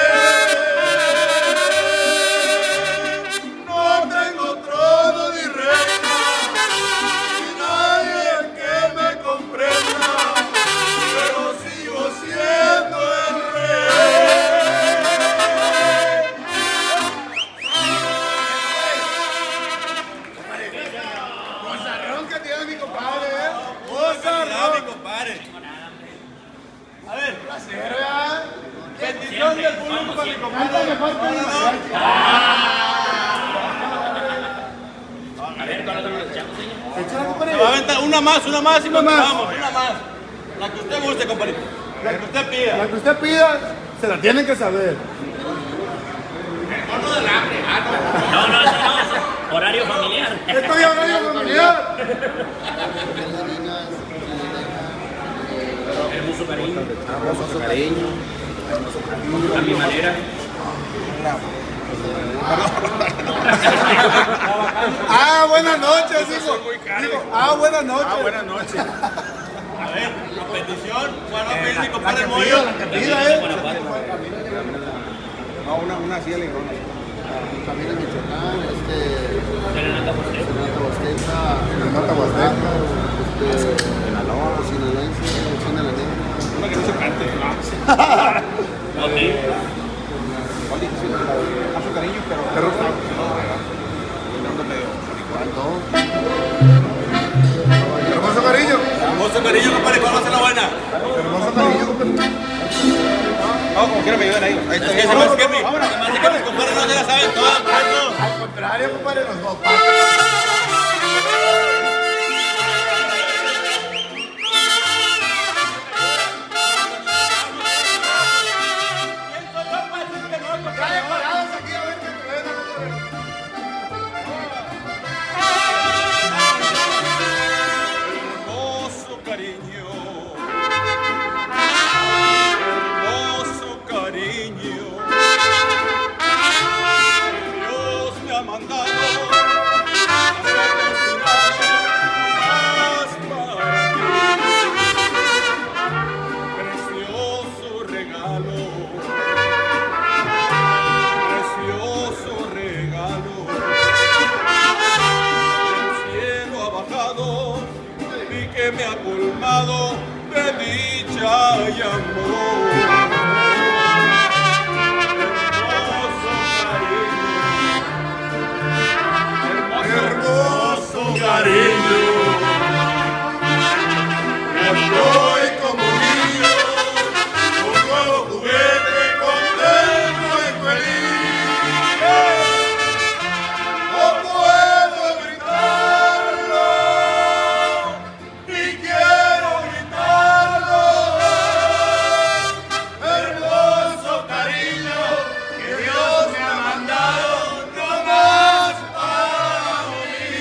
ley. No tengo trono ni reina, ni nadie que me comprenda, pero sigo siendo el rey. Gozarrón que tiene mi compadre, Gozarrón, mi compadre. A ver, placer, ¿verdad? Bendición del público para mi compadre. A ver, ¿cuál otro nos echamos, señor? Se va a aventar una más y nos vamos, una más. La que usted guste, compadre. La que usted pida. La que usted pida, se la tienen que saber. No, no, eso no, eso. Horario familiar. Esto ya horario familiar. Hermoso cariño. Hermoso cariño. A mi manera. Ah, buenas noches, hijo. Ah, buenas noches. Buenas noches. A ver, la petición. Bueno, va a pedir mi compadre Moyo. La que pida, No, una así alegrona. Camila Michoacán, Serenata Bosqueta. Renata Huasteca, Sinaloa, Sinaloense, China la Negra. Una que no se cante. Ok. A su cariño, pero. buena. Hermoso cariño, compadre. No, como quiera me ayudan ahí. Ahí está Es que bien. se me hace que mis compadres no se la saben todas, por eso. Al contrario, compadre, nos vamos. Hermoso cariño, hermoso cariño, que Dios me ha mandado más para ti. Precioso regalo, precioso regalo, el cielo ha bajado y que me ha colmado de dicha y amor. Hermoso cariño, estoy como niño, con nuevo juguete, contento y feliz. No puedo gritarlo y quiero gritarlo. Hermoso cariño que Dios me ha mandado, no más para mí.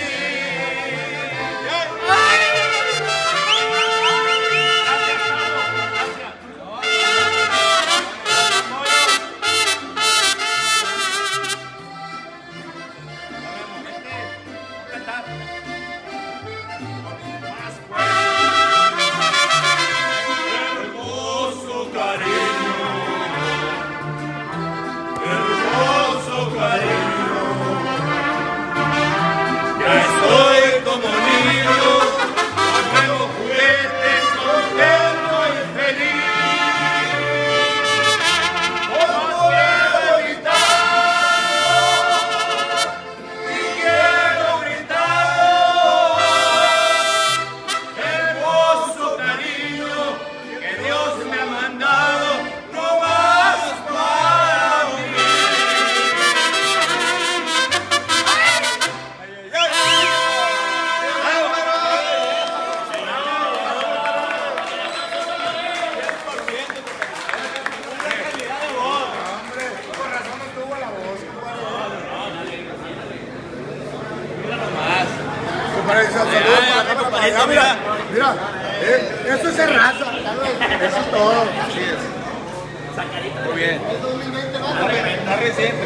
Hermoso cariño, hermoso cariño, ya estoy como niño, con nuevos juguetes, contento y feliz. No puedo gritarlo y quiero gritarlo. Hermoso cariño que Dios me ha mandado, no más para mí. Compadre, saludos para acá, para allá, mira. Mira, eso es raza. Eso es todo. Así es. Muy bien. Está recién,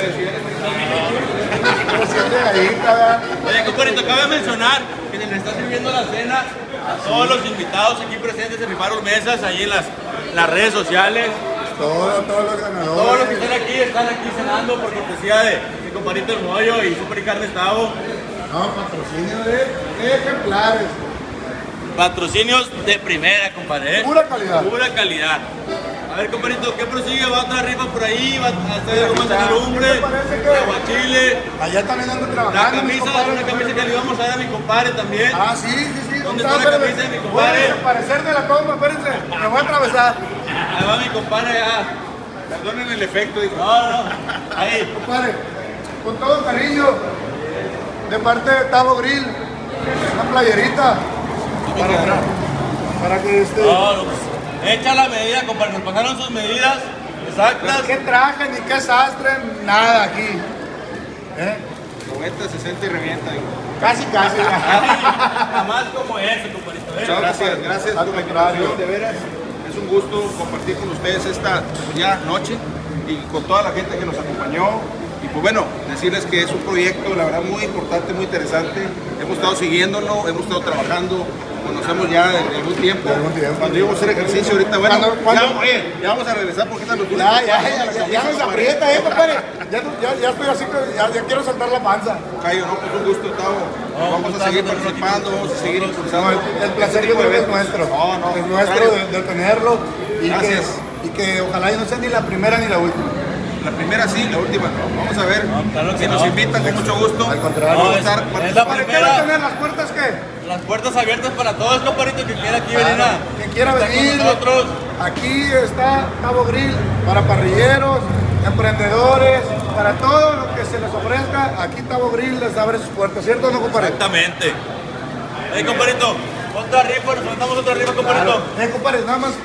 Recién llegadita, ¿verdad? Oye, compadrito, cabe mencionar que se le está sirviendo la cena a todos los invitados aquí presentes en rifaron mesas, ahí en las redes sociales. Todos los ganadores. Todos los que están aquí cenando por cortesía de mi compadrito El Moyo y Super y Carnes Tavo. No, patrocinio de ejemplares. Patrocinios de primera, compadre. Pura calidad. Pura calidad. A ver, compadrito, ¿qué prosigue? ¿Va otra rifa por ahí? ¿Va a hacer algo más de lumbre? Me parece que- Aguachile. Allá también ando La trabajando. mis camisa, compadres. una camisa que le íbamos a dar a mi compadre también. Ah, sí. ¿Dónde está la camisa de mi compadre? Voy a desaparecer de la toma, espérense. Me voy a atravesar. Ahí va mi compadre ya. Perdonen el efecto, dijo. No. Ahí. Compadre, con todo cariño, de parte de Tavo Grill, una playerita. Para que No, pues, echa la medida, compadre. Nos pasaron sus medidas exactas. ¿Qué traje ni qué sastre? Nada aquí. 90, 60 y revienta, dijo. Casi. Jamás como ese, compadrito. Muchas gracias Al por la contrario. invitación, de veras. Es un gusto compartir con ustedes esta ya noche y con toda la gente que nos acompañó. Y pues bueno, decirles que es un proyecto, la verdad, muy importante, muy interesante. Hemos estado siguiéndolo, hemos estado trabajando, conocemos ya de algún tiempo. Cuando íbamos a hacer ejercicio ahorita, bueno, ya vamos a regresar porque están los lunes. Ya nos aprieta, compadre. Ya estoy así, ya quiero soltar la panza. Cayo, no, pues un gusto, Tavo. Vamos a seguir participando, vamos a seguir impulsando. El placer yo creo que es nuestro. No, es nuestro de tenerlo. Gracias. Y que ojalá y no sea ni la primera ni la última. la primera sí, la última no. Vamos a ver claro si que nos no. invitan con mucho gusto. Al contrario. Vamos a Es estar la participando. ¿Para qué va a primera. tener las puertas qué? Las puertas abiertas para todos, compadrito, que quiera aquí venir Claro, a quien quiera estar venir. con nosotros. Aquí está Tabo Grill para parrilleros, emprendedores, para todo lo que se les ofrezca. Aquí Tabo Grill les abre sus puertas, ¿cierto o no, compadre? Exactamente. Compadrito, otra rifa, nos mandamos otra rifa, compadito. Claro. Compadre, nada más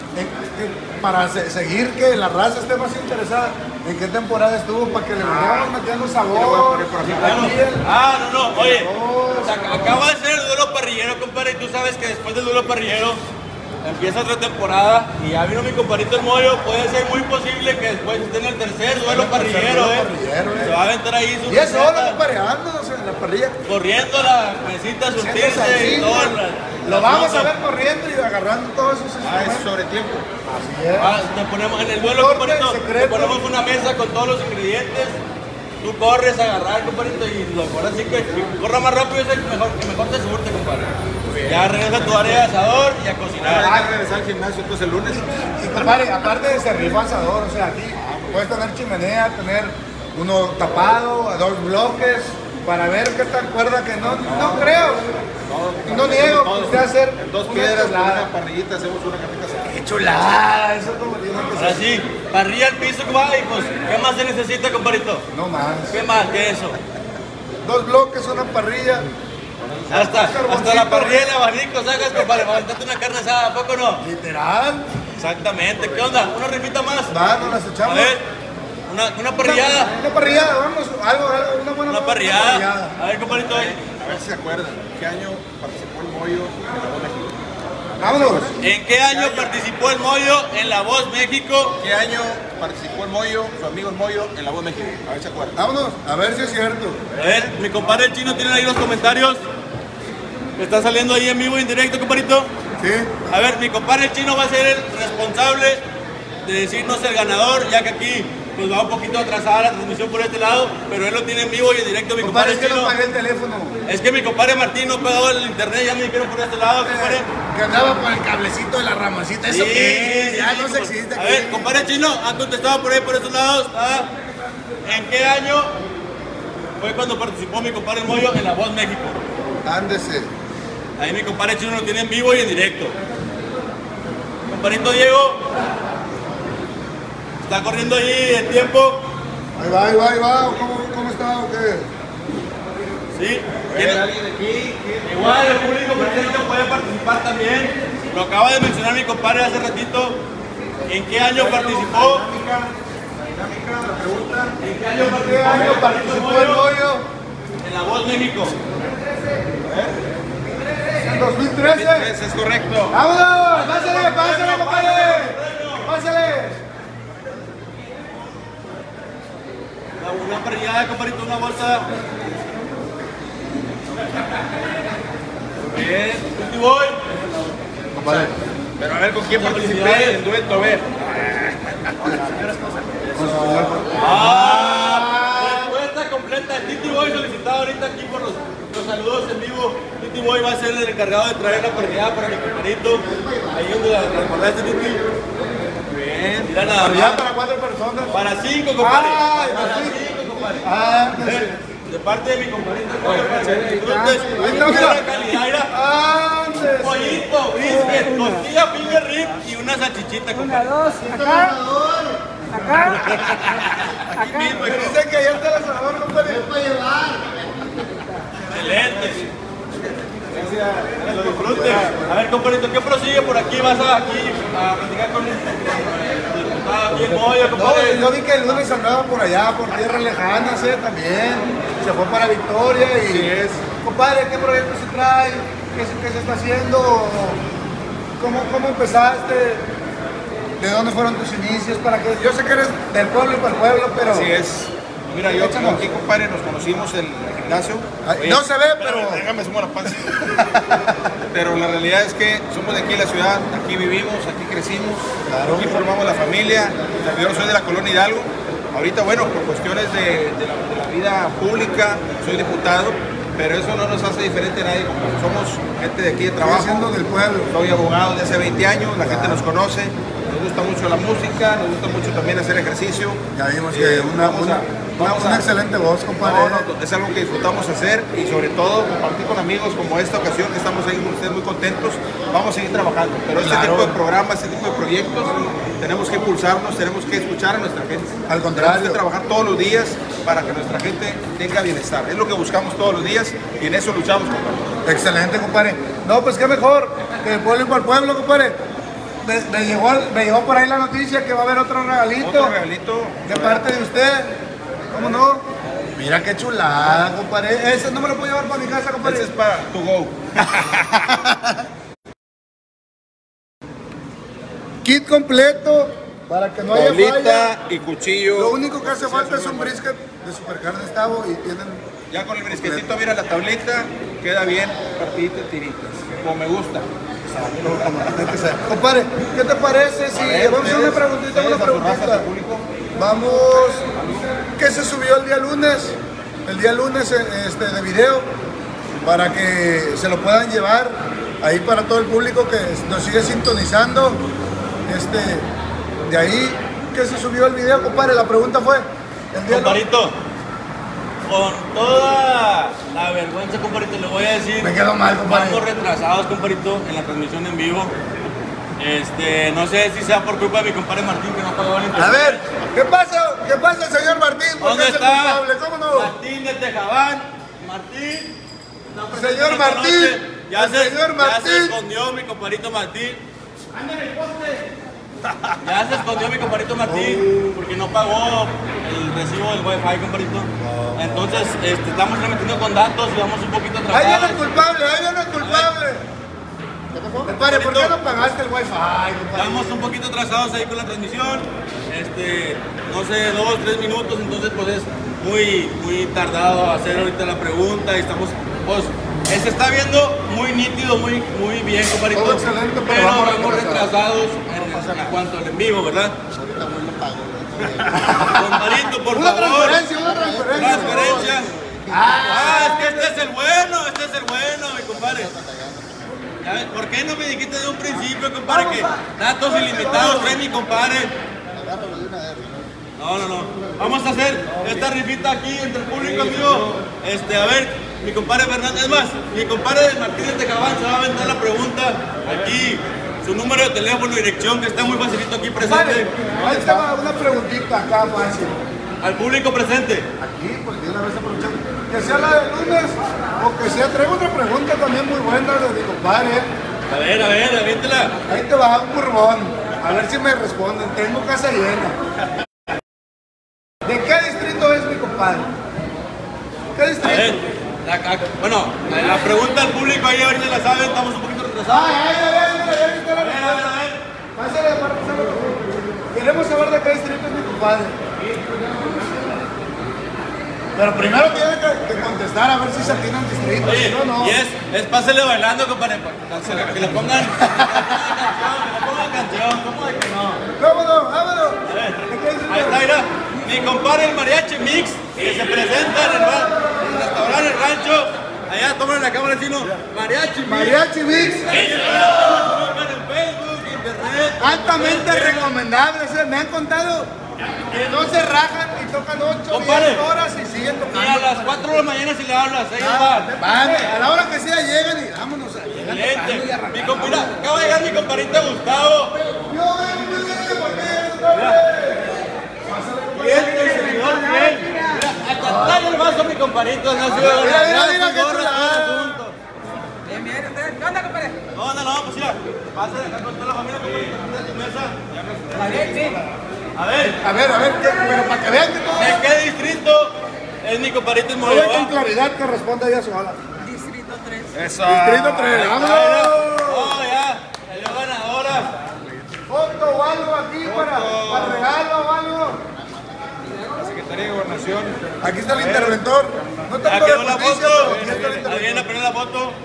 para seguir que la raza esté más interesada. ¿En qué temporada estuvo? Para que le vayamos metiendo sabor. No, oye, o sea, acaba de ser el duelo parrillero, compadre, y tú sabes que después del duelo parrillero empieza otra temporada y ya vino mi compadrito el Moyo. Puede ser muy posible que después esté en el tercer duelo parrillero, Se va a aventar ahí su Y eso, receta, compadre, ándonos en la parrilla. corriendo la mesita, surtirse y todo. Lo vamos a ver corriendo y agarrando todos esos Es sobre tiempo. Así es. Te ponemos en el duelo, Corte compadrito, te secreto. ponemos una mesa con todos los ingredientes. Tú corres a agarrar, compadrito, y ahora sí que corra más rápido es el que mejor te surte, compadre. Ya regresa a tu área de asador y a cocinar. Hay que regresar al gimnasio entonces el lunes. Y compadre, aparte de servir asador, o sea, aquí puedes tener chimenea, tener uno tapado, a 2 bloques, para ver qué tan cuerda que no creo. No niego que usted hacer En 2 una piedras con chulada. una parrillita hacemos una carnita asada. ¡Qué chulada! Eso como tiene que Ahora ser. sí, parrilla al piso, compadre, y pues, ¿qué más se necesita, compadrito? No más. ¿Qué más que eso? 2 bloques, una parrilla. Hasta la parrilla y el abanico sacas, compadre, para aventarte una carne asada, ¿a poco no? Literal. Exactamente, ¿qué onda? ¿Una rifita más? Va, nos las A echamos. ver, una parrillada. Una parrillada, vamos. Una buena Una parrillada. A ver, compadrito. A ver si se acuerdan. ¿Qué año participó el Moyo en La Voz México? Vámonos. ¿En qué año participó el Moyo en La Voz México? ¿Qué año participó el Moyo, su amigo el Moyo, en La Voz México? A ver si se acuerdan. Vámonos, a ver si es cierto. A ver, mi compadre el Chino tiene ahí los comentarios. Está saliendo ahí en vivo y en directo, compadrito. Sí. A ver, mi compadre el Chino va a ser el responsable de decirnos el ganador, ya que aquí pues va un poquito atrasada la transmisión por este lado, pero él lo tiene en vivo y en directo, mi compadre Compadre, es el que no Chino. pagué el teléfono. Es que mi compadre Martín no pagó el internet, ya me dijeron por este lado, compadre. Que andaba por el cablecito de la ramoncita. ¿Eso qué es? Ya no se existe A aquí. ver, compadre Chino, han contestado por ahí, por estos lados. ¿En qué año fue cuando participó mi compadre el Moyo en La Voz México? Ándese. Ahí mi compadre Chino lo tiene en vivo y en directo. Compadrito Diego, está corriendo ahí el tiempo. Ahí va, ahí va, ahí va. ¿Cómo está o qué? ¿Sí? ¿Alguien aquí? Igual el público presente puede participar también. Lo acaba de mencionar mi compadre hace ratito. ¿En qué año participó? ¿En qué año Participó el Moyo en La Voz México? en 2013. Ese es correcto. ¡Vámonos! ¡Pásale, compadre! ¡Pásale! Una parrillada, compadrito, una bolsa. Muy bien, Tutti Boy. Compadre. Pero a ver con quién participé en dueto, a ver. Respuesta completa. Titi Boy solicitado ahorita aquí por los saludos en vivo. Titi Boy va a ser el encargado de traer la parrillada para mi compadrito. Ahí donde la recordaste, Titi. Muy bien, mira nada Ya más. para 4 personas. Para 5, compadre. Ay, Para sí. 5, compadre. Ándese. De parte de mi compadrito, para que disfrutes. Ahí está, Una mira. calidad, mira. Ándese. Pollito, brisket, costilla, finger rib y una salchichita, compadre. Aquí mismo, hijo. Dice que allá está el asador, compadre. Excelente. Que lo disfrutes. A ver, compadrito, ¿qué prosigue por aquí? ¿Vas aquí a platicar con el diputado aquí en Moyo, No, compadre? yo vi que el lunes andaba por allá, por tierras lejanas, también. Se fue para Victoria y... Así es. Compadre, ¿qué proyecto se trae? ¿Qué se está haciendo? ¿Cómo empezaste? ¿De dónde fueron tus inicios? Yo sé que eres del pueblo y para el pueblo, pero... Así es. Mira, yo Échanos. aquí, compadre, nos conocimos en el gimnasio. Ay, no se ve, pero- Déjame sumo la panza. Pero la realidad es que somos de aquí en la ciudad, aquí vivimos, aquí crecimos, aquí formamos la familia. Yo soy de la colonia Hidalgo. Ahorita, bueno, por cuestiones de la vida pública, soy diputado, pero eso no nos hace diferente a nadie. Somos gente de aquí de trabajo. Siendo del pueblo. Soy abogado de hace 20 años, la gente nos conoce. gusta mucho la música, nos gusta mucho también hacer ejercicio. Ya vimos que una excelente voz, compadre. No, es algo que disfrutamos hacer y sobre todo compartir con amigos como esta ocasión que estamos ahí con ustedes muy contentos. Vamos a seguir trabajando, pero este tipo de programas, este tipo de proyectos, tenemos que impulsarnos, tenemos que escuchar a nuestra gente. Al contrario. Tenemos que trabajar todos los días para que nuestra gente tenga bienestar. Es lo que buscamos todos los días y en eso luchamos, compadre. Excelente, compadre. No, pues qué mejor que del pueblo al pueblo, compadre. Me llegó por ahí la noticia que va a haber otro regalito. Otro regalito. De parte de usted. ¿Cómo no? Mira qué chulada, compadre. Ese no me lo puedo llevar para mi casa, compadre. Ese es para to go. Kit completo para que no haya Tablita falla. y cuchillo. Lo único que hace falta es un brisket de Supercarne Estavo y tienen... Ya con el brisquetito, mira la tablita, queda bien, partidito de tiritas, como me gusta. Compadre, ¿qué te parece si vamos a hacer una preguntita, Vamos, ¿qué se subió el día lunes? El día lunes de video, para que se lo puedan llevar ahí para todo el público que nos sigue sintonizando. De ahí, ¿qué se subió el video, compadre? La pregunta fue, el día compadrito, con toda la vergüenza, compadrito, le voy a decir. Me quedo mal, compadre. Vamos retrasados, compadrito, en la transmisión en vivo. No sé si sea por culpa de mi compadre Martín que no pagó el internet. A ver, ¿qué pasa? ¿Qué pasa, señor Martín? ¿Por ¿Dónde qué es el está? culpable? ¿Cómo no? Martín de Tejabán. Martín. No, Señor Martín. Ya se Martín. escondió mi compadrito Martín. ¡Anda en el poste! Ya se escondió mi compadrito Martín porque no pagó el recibo del wifi, compadrito. Entonces estamos transmitiendo con datos y vamos un poquito atrasados. Ahí viene el culpable, ahí viene el culpable. Compadre, ¿por qué no pagaste el wifi, compadre? Estamos un poquito atrasados ahí con la transmisión. No sé, 2, 3 minutos, entonces pues es muy tardado hacer ahorita la pregunta y estamos, pues, se está viendo muy nítido, muy bien, compadrito. Todo excelente, pero vamos retrasados en cuanto al en vivo, ¿verdad? Compadrito, por Una favor. transferencia. Es que este es el bueno, mi compadre. Ya ves, ¿por qué no me dijiste de un principio, compadre, que datos ilimitados trae mi compadre? No. Vamos a hacer esta rifita aquí entre el público, amigo. A ver, mi compadre Fernández, es más, mi compadre Martínez de Cabán se va a aventar la pregunta aquí. Su número de teléfono y dirección, que está muy facilito aquí presente. Ahí estaba una preguntita acá, fácil. Al público presente. Aquí, pues de una vez aprovechando. Que sea la de lunes, o que sea, traigo otra pregunta también muy buena de mi compadre. A ver, aviéntela. Ahí te va un burbón. A ver si me responden. Tengo casa llena. ¿De qué distrito es mi compadre? ¿Qué distrito? A ver, la pregunta al público ahí, a ver si la saben, estamos un poquito retrasados. A ver. Pásale. Queremos saber de qué distrito es mi compadre. Pero primero tiene que contestar a ver si se atina el distrito. Oye, Si no. y es pásale bailando, compadre, que le pongan canción, ¿cómo de que no? Vámonos. A ver, ahí está, mira, mi compadre el Mariachi Mix, que se presenta en el restaurante El Rancho, allá toman la cámara chino, Mariachi Mix. En el Facebook, internet. Altamente recomendable. Me han contado que no se rajan y tocan 8 Compadre, 10 horas y siguen tocando. Y a las 4 de la mañana si le hablas, ellos van. Van, a la hora que sea llegan y vámonos. Llegan tocando y Excelente. arrancando. Mi compadre, acaba de llegar mi compadrito Gustavo. Cliente y seguidor fiel. Mira, hasta trae el vaso mi compadrito. No se Mira, qué chulada. ¿Qué onda, compadre? No, pues mira, pasa de acá con toda la familia, compadrito, de tu mesa. A ver, pero para que vean que todo ¿de qué distrito es mi compadrito en con Morelos? claridad que responda ella sola. Distrito 3. Eso. Distrito 3, vámonos. Oh, ya, salió ganadora. Foto o algo aquí para regalo o algo. La Secretaría de Gobernación. Aquí está el interventor. No Ya tanto quedó de la justicia, foto. pero aquí está el Ahí viene a interventor. poner la foto.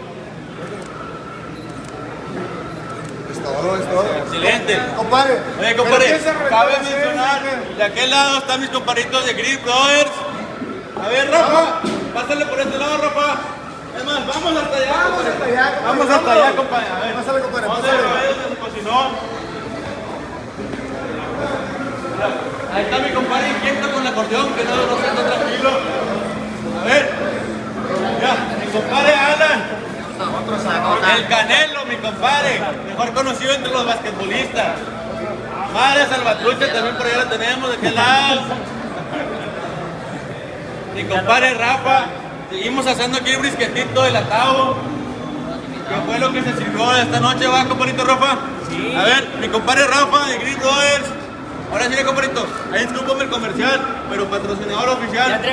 Es todo. Excelente. Compadre. Oye, compadre, ¿pero qué se cabe refiere? mencionar, de aquel lado están mis compadritos de Grip Brothers. A ver, Rafa, pásale por este lado, Rafa. Es más, vamos hasta allá. Vamos hasta allá, compadre. Vamos hasta allá, compadre. A ver, Pásale, compadre, ¿dónde pásale. se cocinó? Ahí está mi compadre inquieto con el acordeón, que no se anda tranquilo. A ver. Ya, mi compadre Alan. El Canelo, mi compadre. Mejor conocido entre los basquetbolistas. Madre Salvatrucha también por allá la tenemos, de qué lado. Mi compadre Rafa. Seguimos haciendo aquí el brisquetito del atado. ¿Qué fue lo que se sirvió esta noche, va, compadrito Rafa? Sí. A ver, mi compadre Rafa de Green Brothers. Ahora sí, compadrito. Ahí discúlpame el comercial, pero patrocinador oficial. A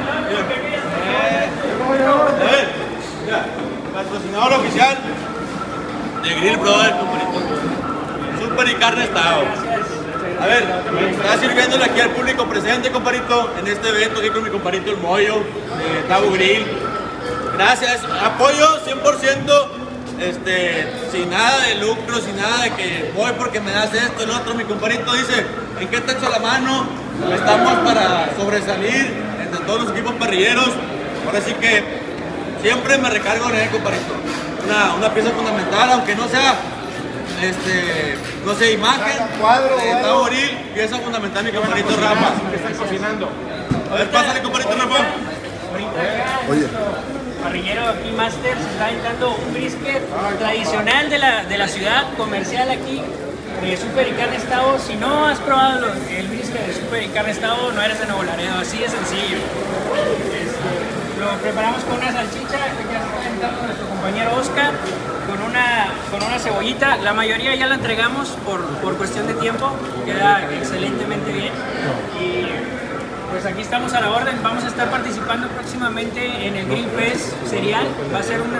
ver, ya. Patrocinador oficial de Grill Brothers, compadrito. Super y carne estado. A ver, está sirviéndole aquí al público presente, compadrito, en este evento aquí con mi compadrito El Moyo, de Tavo Grill. Gracias, apoyo 100%, sin nada de lucro, sin nada de que voy porque me das esto, el otro. Mi compadrito dice, ¿en qué te echo la mano? Estamos para sobresalir entre todos los equipos parrilleros. Ahora sí que siempre me recargo en él, compadrito. Una pieza fundamental, aunque no sea, no sé, imagen, Tavo Grill, pieza fundamental, mi compadrito Rafa. Que están cocinando. A ver, pásale, compadrito Rafa. Oye. Parrillero aquí Masters está inventando un brisket tradicional de la ciudad, comercial aquí, de Super y Carne Estado. Si no has probado el brisket de Super y Carne Estado, no eres de Nuevo Laredo, así de sencillo. Lo preparamos con una salchicha que está calentando nuestro compañero Oscar, con una cebollita. La mayoría ya la entregamos por cuestión de tiempo, queda excelentemente bien. Y pues aquí estamos a la orden. Vamos a estar participando próximamente en el Grill Fest Serial. Va a ser un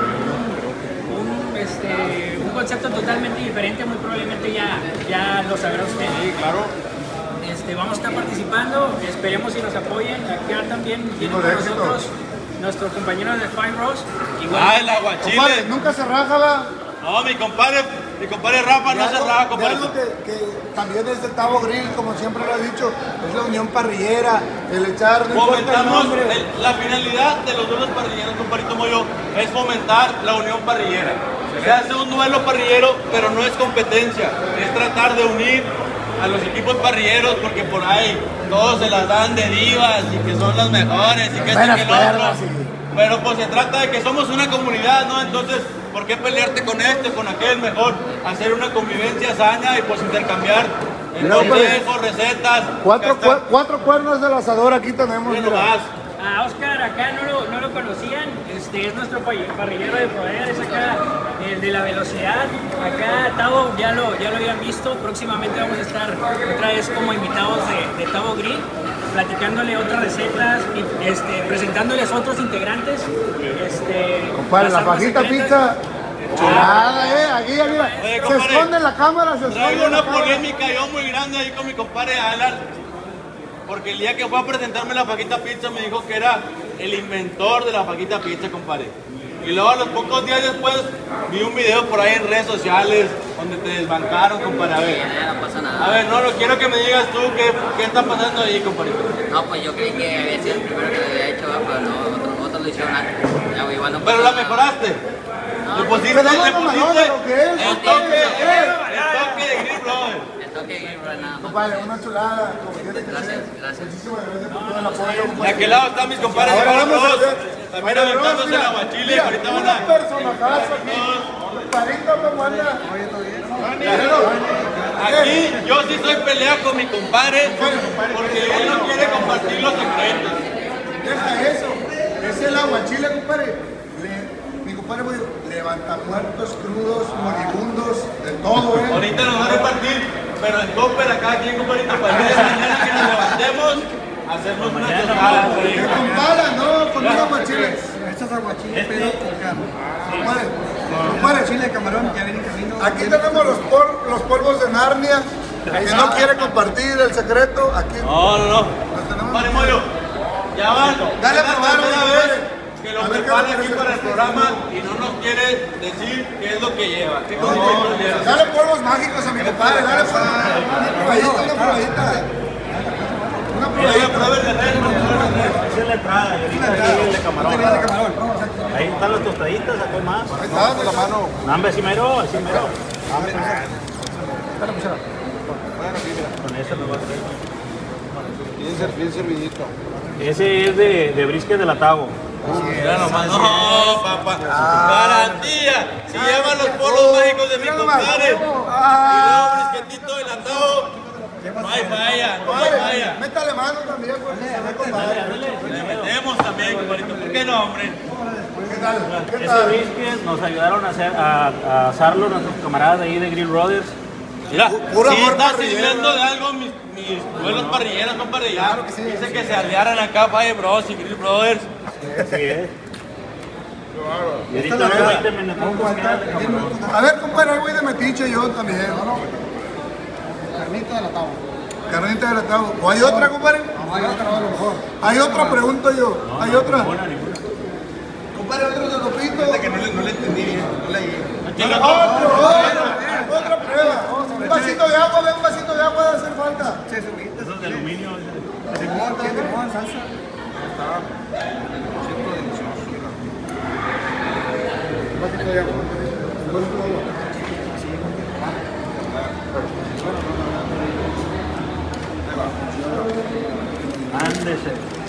concepto totalmente diferente, muy probablemente ya lo sabrá usted. Sí, claro. Vamos a estar participando, esperemos si nos apoyen. Acá también vienen con nosotros nuestros compañeros de Five Rose. Ah, el aguachile. Compadre, nunca se raja, ¿va? No, mi compadre Rafa no se raja, compadre. Algo que también es de Tavo Grill, como siempre lo he dicho, es la unión parrillera, el echar, no importa el nombre. La finalidad de los duelos parrilleros, compadrito Moyo, es fomentar la unión parrillera. Se hace un duelo parrillero, pero no es competencia, es tratar de unir a los equipos parrilleros, porque por ahí todos se las dan de divas y que son las mejores y que esto y que lo otro. Pero pues se trata de que somos una comunidad, ¿no? Entonces, ¿por qué pelearte con este, con aquel? Mejor hacer una convivencia sana y pues intercambiar consejos, recetas. Cuatro cuernos del asador aquí tenemos. A Oscar acá no lo conocían, es nuestro parrillero de poder, es acá el de la velocidad. Acá Tavo ya lo habían visto, próximamente vamos a estar otra vez como invitados de Tavo Grill, platicándole otras recetas, presentándoles otros integrantes. Compadre, la fajita pizza. Chulada, aquí, mira. Oye, se compadre, esconde la cámara, se esconde. Traigo una la cámara. polémica yo muy grande ahí con mi compadre Alan, porque el día que fue a presentarme la fajita pizza me dijo que era el inventor de la fajita pizza, compadre. Y luego a los pocos días después vi un video por ahí en redes sociales donde te desbancaron, compadre. A ver, no pasa nada. A ver, no, quiero que me digas tú qué está pasando ahí, compadre. No, pues yo creí que había sido el primero que lo había hecho, pero no, otros lo hicieron antes. Ya, igual no pero la mejoraste. No, le pusiste el toque de Grill Brothers. el toque de Grill Brothers nada más. Compadre, una chulada. Gracias. Muchísimas gracias por todo el apoyo. De aquel lado están mis compadres de Ahora Five vamos a Rose, hacer. también aventándose el aguachile. Ahorita van a... personajazo aquí. Compadrito, ¿cómo anda? Aquí yo sí soy pelea con mi compadre porque él no quiere compartir los secretos. Deja eso. Es el aguachile, compadre. Mi compadre me dijo, levanta muertos, crudos, moribundos, de todo, ¿eh? Ahorita nos va a repartir, pero en topper acá, quien compadrito, para el día de mañana que nos levantemos, hacemos una tostada. Con pala, no, con un aguachile. Estos aguachiles, pero con carne. Compadre, Chile de camarón, ya viene en camino. aquí tenemos los polvos de Narnia, que no quiere compartir el secreto. Aquí No. los tenemos. Compadre Moyo, ya van. Dale a probar, vez que lo a ver qué prepara es lo aquí que para el se- programa y no nos quiere decir qué es lo que lleva. ¿Qué condimentos lleva? Dale polvos mágicos a mi compadre, dale una probadita, una probadita. Una Oye, probadita. prueba el de res, prueba el de res. Esa es la entrada, y ahorita aquí el de camarón. Ahí están las tostaditas, sacó más. Ahí está, de la mano. No, hombre, así mero, así mero. Con eso me va a hacer. Bien servidito. Ese es de brisket del Atavo. Mira nomás, no, papá. Garantía. Si llevan los polos mágicos de mi compadre. Y luego brisquetito dilatado. No hay falla, no hay falla. Métale mano también, pues. Le metemos también, compadrito. ¿Por qué no, hombre? ¿Qué tal? ¿Qué Ese tal? brisket nos ayudaron a asarlo nuestros camaradas de ahí de Grill Brothers. Mira, Puro si amor está parrillero. sirviendo de algo mis buenos parrilleros, compadre, ya. Dice que se aliaran acá, Fire Bros y Grill Brothers. Así es. Y ahorita unos 20 minutos quedan de camarón. A ver, compadre, ahí voy de metiche yo también. Carnita de la tabla. Carnita del atado. ¿O hay otra, compadre? No, hay otra a lo mejor. Hay otra, pregunto yo. ¿Hay otra? Ninguna. Compadre, otro totopito. Que no le entendí bien, no le Otra prueba. Un vasito de agua, un vasito de agua debe hacer falta. Esos de aluminio. Limón, tiene limón, salsa. Un vasito de agua. Un vasito de agua. Ándese.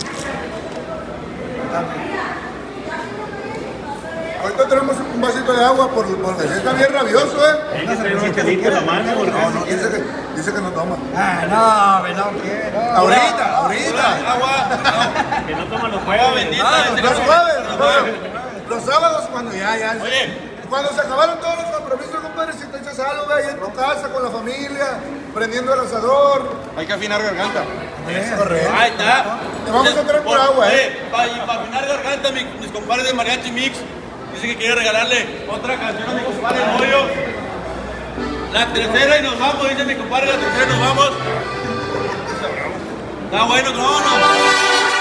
Ahorita tenemos un vasito de agua porque está bien rabioso, Hay que tener chicharito en la mano. No, dice que no toma. Ah, no quiero. Ahorita. Agua. Que no toman los Agua juegos. bendita. Los jueves. Los sábados cuando ya. Oye. Cuando se acabaron todos los compromisos, compadre, si te echas algo ahí en tu casa con la familia, prendiendo el asador. Hay que afinar garganta. Correcto. Ahí está. Te vamos a traer por agua, Para afinar garganta, mis compadres de Mariachi Mix dice que quiere regalarle otra canción a mi compadre El Moyo. La tercera y nos vamos, dice mi compadre, la tercera y nos vamos. Está bueno, no.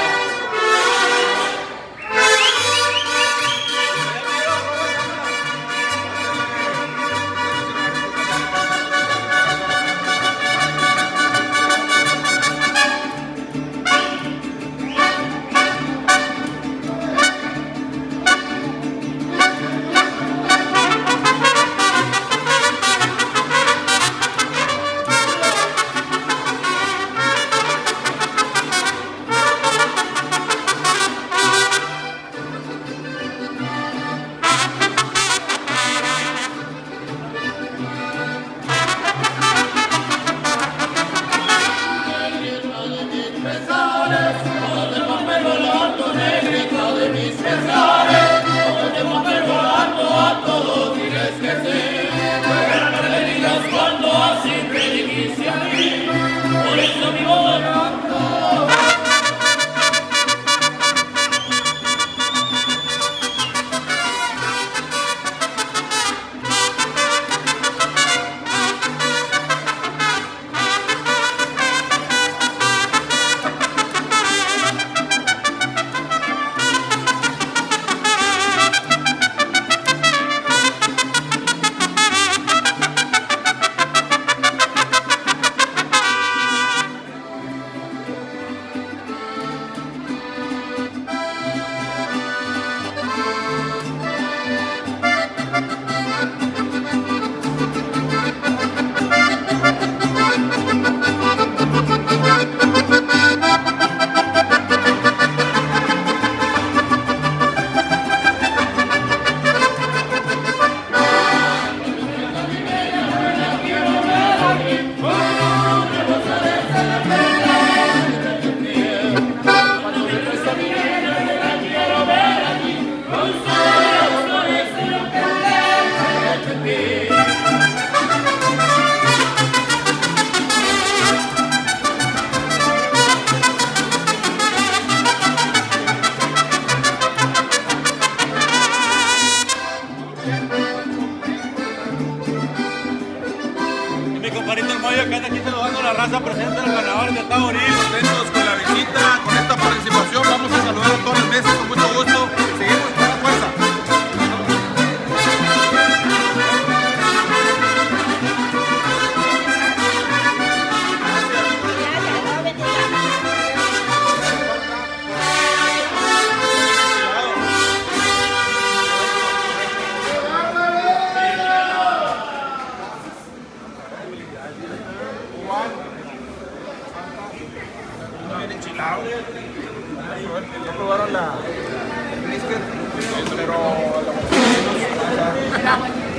raza presente en los carnavales de Taborín, contentos con la visita, con esta participación. Vamos a saludar a todas las mesas con mucho gusto. Seguimos con la fuerza.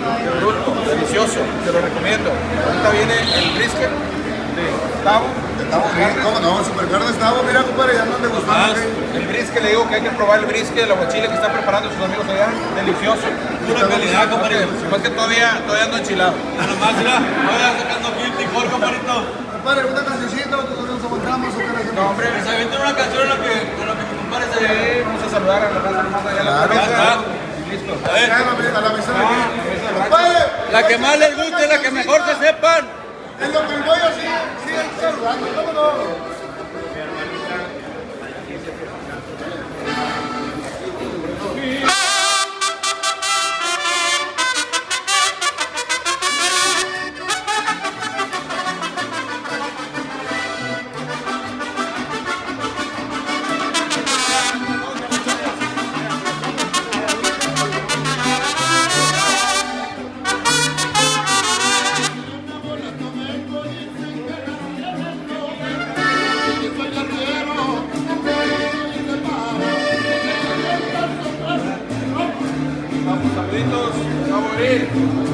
bruto, delicioso, te lo recomiendo. Ahorita viene el brisket de Tavo. ¿Cómo no? Supercarnes Tavo, mira compadre, ya no te gustaba. El brisket, le digo que hay que probar el brisket, el aguachile que están preparando sus amigos allá, delicioso. Pura calidad, compadre. Más que todavía ando enchilado. Nomás, mira, todavía sacando guilty core, compadrito. Compadre, una cancioncita, nos aguantamos o qué le hacemos. No, hombre, Se avienta una canción en lo que mi compadre se ve. vamos a saludar a la raza nomás allá a la mesa. Listo. A ver, A la mesa de aquí. Compadre, la que más les guste, la que mejor se sepan. en lo que el bollo sigue saludando, ¿cómo no? Saluditos, vamos a ir.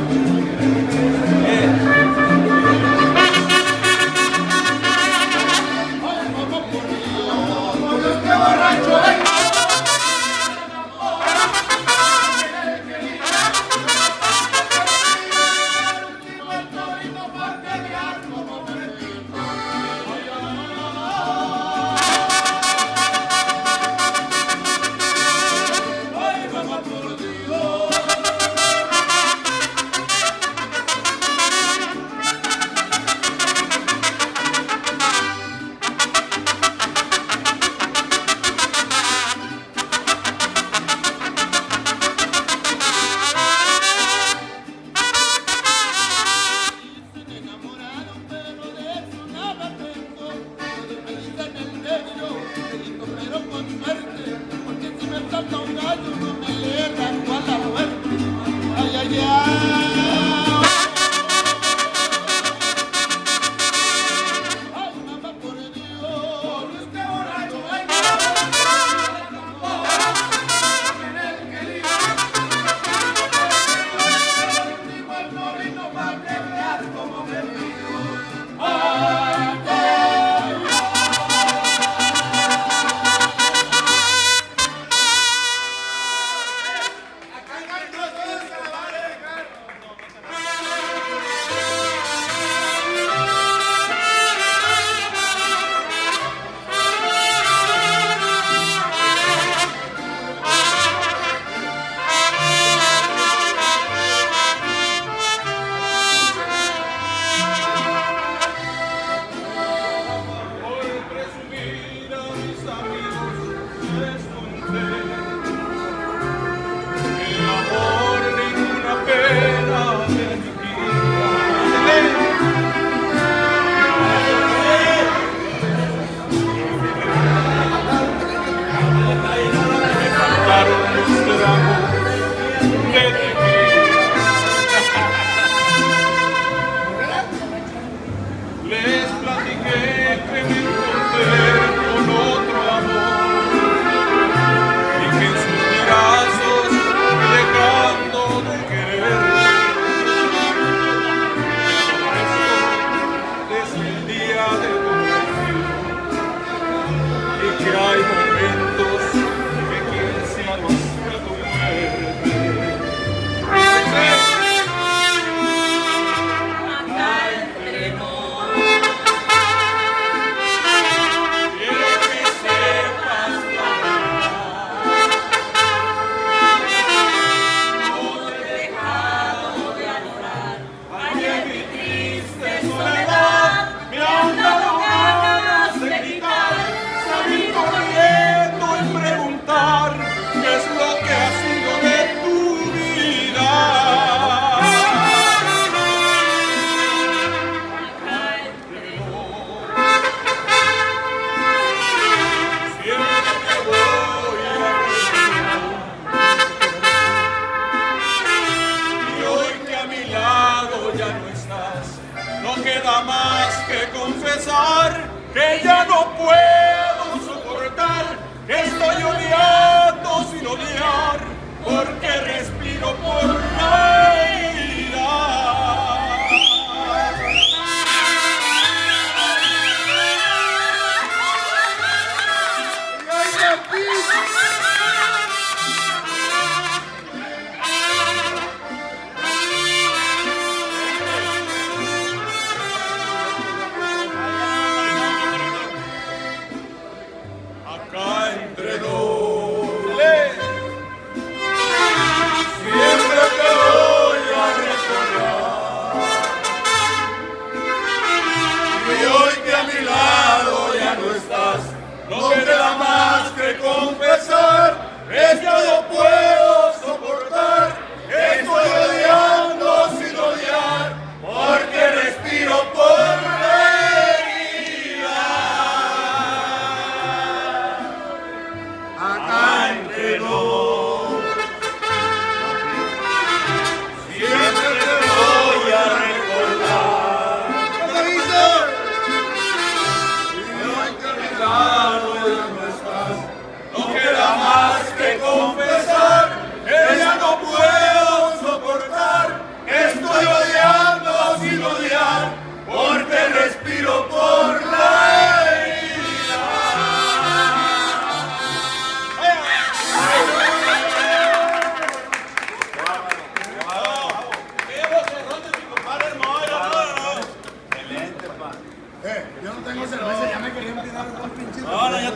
queda más que confesar que ya no puedo soportar, que estoy odiando sin odiar, porque respiro por nadie.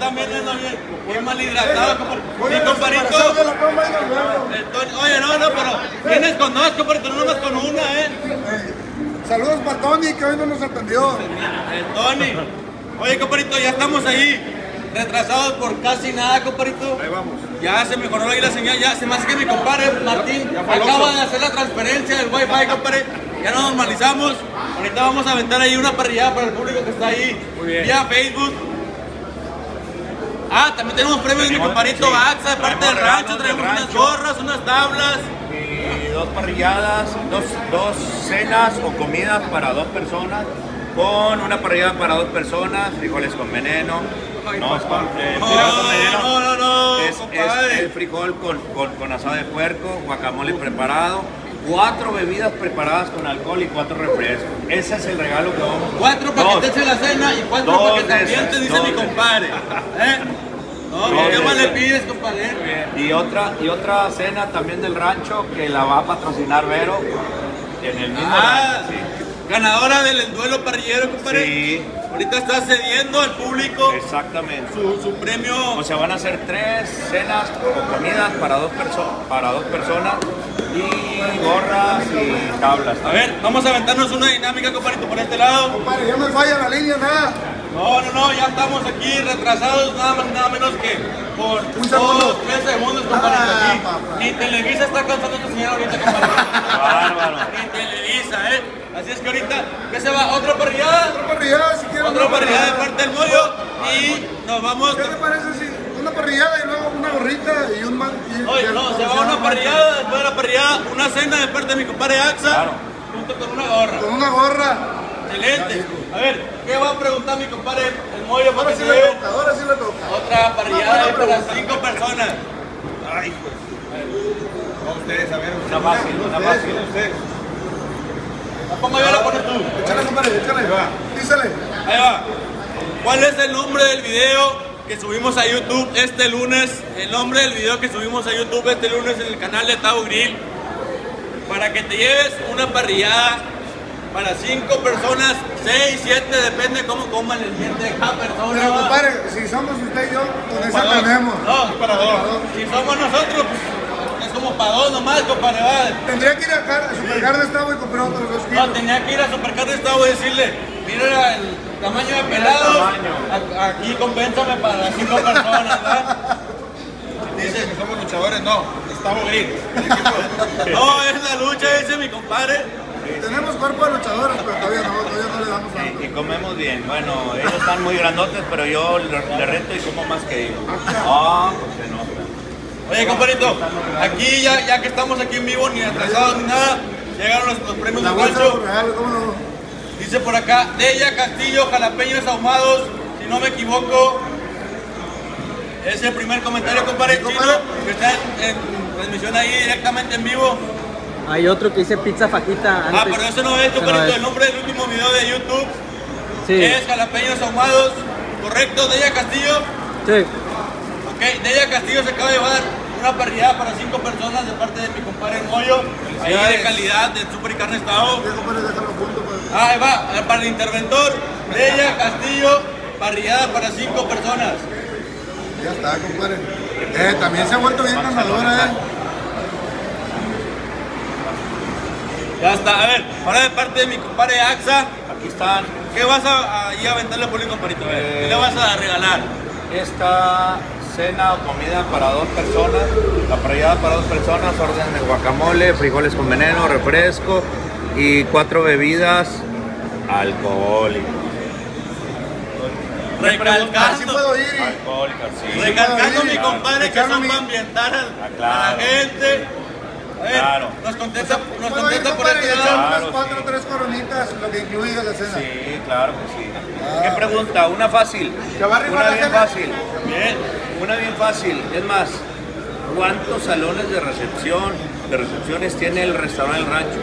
también ando bien mal hidratado, mi compadrito. Oye, no, pero vienes con dos, compadrito, no nomás con una, Saludos para Tony, que hoy no nos atendió. Tony. Oye, compadrito, ya estamos ahí. Retrasados por casi nada, compadrito. Ahí vamos. Ya se mejoró ahí la señal, ya se me hace que mi compadre Martín acaba de hacer la transferencia del Wi-Fi, compadre. Ya nos normalizamos. Ahorita vamos a aventar ahí una parrillada para el público que está ahí vía Facebook. También tenemos premios de mi compadrito AXA de parte del rancho. Traemos unas gorras, unas tablas. Y 2 parrilladas, dos cenas o comidas para 2 personas. Con una parrillada para 2 personas, frijoles con veneno. No, es el frijol con asado de puerco, guacamole preparado, 4 bebidas preparadas con alcohol y 4 refrescos. Ese es el regalo que vamos a hacer. 4 paquetes de la cena y 4 paquetes dice mi compadre. No, ¿qué más le pides, compadre? Y otra cena también del rancho que la va a patrocinar Vero en el mismo rancho, sí. Ganadora del duelo parrillero, compadre. Sí. Ahorita está cediendo al público. Exactamente. Su premio. O sea, van a ser 3 cenas o comidas para dos personas y gorras y tablas. A ver, vamos a aventarnos una dinámica, compadrito, por este lado. Compadre, ya me falla la línea, nada. No, ya estamos aquí retrasados, nada más, nada menos que por 2, 3 segundos, compadre. Ni Televisa está cansando a tu señora ahorita, compadre. Bárbaro. Ni Televisa, Así es que ahorita, ¿qué se va? ¿Otra parrillada? Otra parrillada, si quieren. Otra parrillada de parte del Mollo. Y nos vamos. ¿Qué te parece si una parrillada y luego una gorrita y un man? Oye, no, se va una parrillada, después de la parrillada, una cena de parte de mi compadre AXA. Claro. Junto con una gorra. Con una gorra. Excelente. A ver, ¿qué va a preguntar mi compadre el Mollo? Ahora sí le toca, ahora sí le toca. Otra parrillada para 5 personas. Ay, pues. Vamos ustedes a ver. Una fácil. Ustedes. La pongo yo, la pones tú. Échale, compadre, échale. Dísele. Ahí va. ¿Cuál es el nombre del video que subimos a YouTube este lunes? El nombre del video que subimos a YouTube este lunes en el canal de Tavo Grill. Para que te lleves una parrillada para 5 personas, 6, 7, depende cómo coman el diente de cada persona. Pero compadre, si somos usted y yo, con esa tenemos. No, para 2. Si somos nosotros, pues, es como para 2 nomás, compadre. Tendría que ir a Supercar de Estado y comprar otros 2 kilos. No, tenía que ir a Supercar de Estado y decirle, mira el tamaño de pelados, aquí compénsame para 5 personas, ¿verdad? Dice que somos luchadores, no, estamos bien. No, es la lucha, dice mi compadre. Tenemos cuerpo de luchadores, pero todavía no le damos nada. Y comemos bien. Bueno, ellos están muy grandotes, pero yo le reto y como más que ellos. Pues se nota. Oye, compadrito, aquí ya que estamos aquí en vivo, ni atrasados ni nada, llegaron los premios del rancho. Dice por acá, Deya Castillo, jalapeños ahumados, si no me equivoco. Es el primer comentario, compadre Chino, que está en transmisión ahí directamente en vivo. Hay otro que dice pizza fajita antes. Pero eso no es, compadrito, el nombre del último video de YouTube. Sí. Es jalapeños ahumados, ¿correcto? Deya Castillo. Sí. Ok, Deya Castillo se acaba de llevar una parrillada para 5 personas de parte de mi compadre Mollo, ahí de calidad, de Super y Carne Estado. Ahí va, para el interventor, Deya Castillo, parrillada para 5 personas. Ya está, compadre. También se ha vuelto bien ganadora, Ya está, a ver, ahora de parte de mi compadre AXA. Aquí están. ¿Qué vas a ir a aventarle por el compadrito? A ver, ¿qué le vas a regalar? Esta cena o comida para 2 personas, la parrillada para 2 personas, orden de guacamole, frijoles con veneno, refresco y 4 bebidas alcohólicas. Recalcando mi compadre que son para ambientar a la gente. A ver, claro. Nos contesta por este este lado. Unas 3 coronitas, lo que incluye la cena. Sí, claro que sí. ¿Qué pregunta? Una fácil. Una bien fácil. Bien. Una bien fácil. Es más, ¿cuántos salones de recepciones tiene el restaurante El Rancho?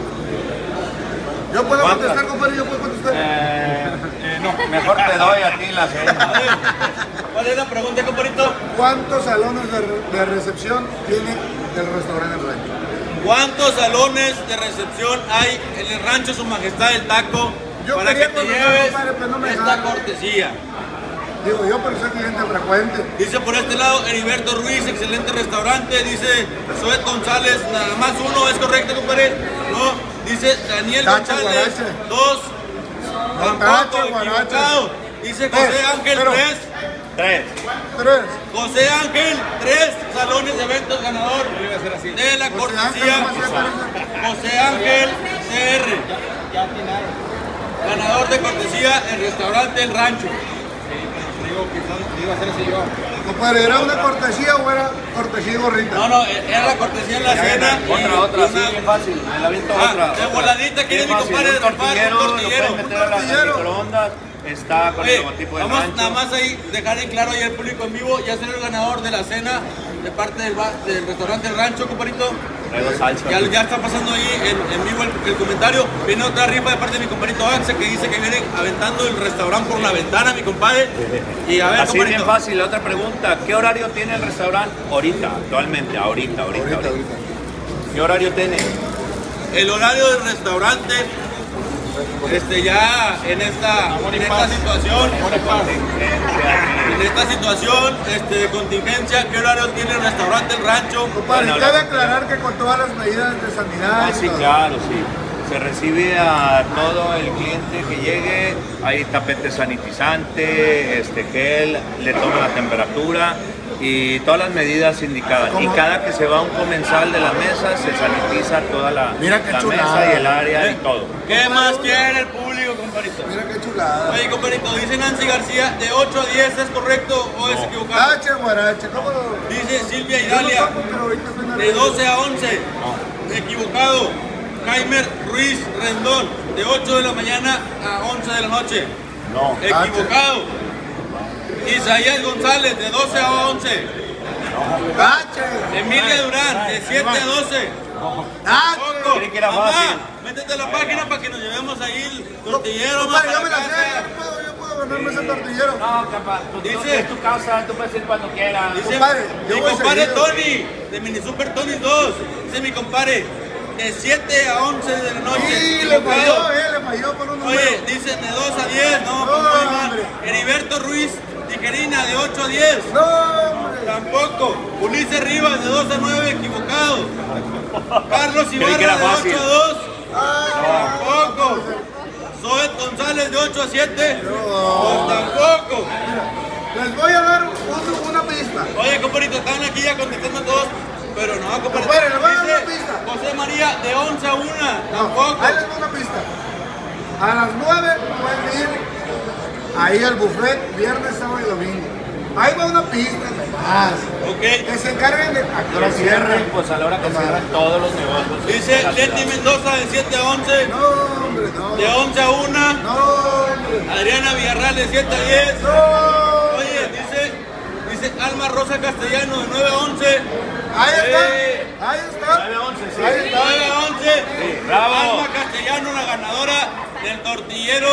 ¿Yo puedo contestar, compadre? ¿Yo puedo contestar? No, mejor te doy a ti la cena. ¿Cuál es la pregunta, compadrito? ¿Cuántos salones de recepción tiene el restaurante El Rancho? ¿Cuántos salones de recepción hay en el Rancho Su Majestad el Taco para que te lleves esta cortesía? Digo yo, pero soy cliente frecuente. Dice por este lado, Heriberto Ruiz, excelente restaurante. Dice Zoet González, nada más uno, ¿es correcto, compadre? No. Dice Daniel Tache, González, guarache. 2. Tache, guarache. Dice José Ángel, 3. 3. José Ángel, 3 salones de eventos ganador de la cortesía. José Ángel CR, ganador de cortesía el restaurante El Rancho. Digo que iba a ser así yo. Compadre, ¿era una cortesía o era cortesía y gorrita? No, era la cortesía en la cena. Otra, sí, bien fácil. Me la aviento otra. De voladita, ¿quién es mi compadre? Un tortillero, lo pueden meter a las microondas. Está con el logotipo del vamos rancho. nada más ahí dejar en claro ahí al público en vivo, ya será el ganador de la cena de parte del restaurante El Rancho, compadrito. Traigo salsa. Ya está pasando ahí en vivo el comentario. Viene otra rifa de parte de mi compadrito Axe que dice que viene aventando el restaurante por la ventana, mi compadre. Y a ver, así compadrito. bien fácil, la otra pregunta, ¿qué horario tiene el restaurante ahorita, actualmente, ahorita? ¿Qué horario tiene? El horario del restaurante, ya en esta situación de contingencia, ¿qué horario tiene el restaurante El Rancho? Compadre, bueno, cabe aclarar que con todas las medidas de sanidad. Sí, claro, sí. Se recibe a todo el cliente que llegue, hay tapete sanitizante, gel, le toma la temperatura y todas las medidas indicadas. Y cada que se va un comensal de la mesa, se sanitiza toda la mesa y el área y todo. ¿Qué más quiere el público, compadrito? Mira qué chulada. Oye, compadrito, dice Nancy García, de 8 a 10, ¿es correcto o es equivocado? Tache, guarache, ¿cómo lo...? Dice Silvia Idalia, de 12 a 11, equivocado. Jaime Ruiz Rendón, de 8 de la mañana a 11 de la noche. No. Equivocado. Isaías González, de 12 a 11. Tache. Emilia Durán, de 7 a 12. Tache. Creí que era fácil. Métete a la página para que nos llevemos ahí el tortillero. Compadre, yo me la sé, yo puedo ganarme ese tortillero. No, capaz, dice, es tu casa, tú puedes ir cuando quieras. Dice, compadre, mi compadre Tony, de Mini Super Tony 2. Dice mi compadre, de 7 a 11 de la noche. Sí, le falló por un número. Oye, dice de 2 a 10, no, muy mal. Heriberto Ruiz Tijerina, de 8 a 10. No, hombre. Tampoco. Ulises Rivas, de 2 a 9, equivocado. Carlos Ibarra, de 8 a 2. Tampoco. Zoet González, de 8 a 7. Pues tampoco. Les voy a dar una pista. Oye, compadrito, estaban aquí ya contestando todos. Pero no, compadre. Compadre, les voy a dar una pista. José María, de 11 a 1. Tampoco. Ahí les doy una pista. A las 9 pueden ir ahí al buffet, viernes, sábado y domingo. Ahí va una pista más. Ok. Que se encarguen de Pero cierren, pues a la hora que cierran todos los negocios. Dice Leti Mendoza, de 7 a 11. No, hombre, no. De 11 a 1. No, hombre. Adriana Villarreal, de 7 a 10. No. Oye, dice Alma Rosa Castellano, de 9 a 11. Ahí está. Ahí está. 9 a 11, sí. Ahí está. 9 a 11. Sí, bravo. Alma Castellano, la ganadora del tortillero.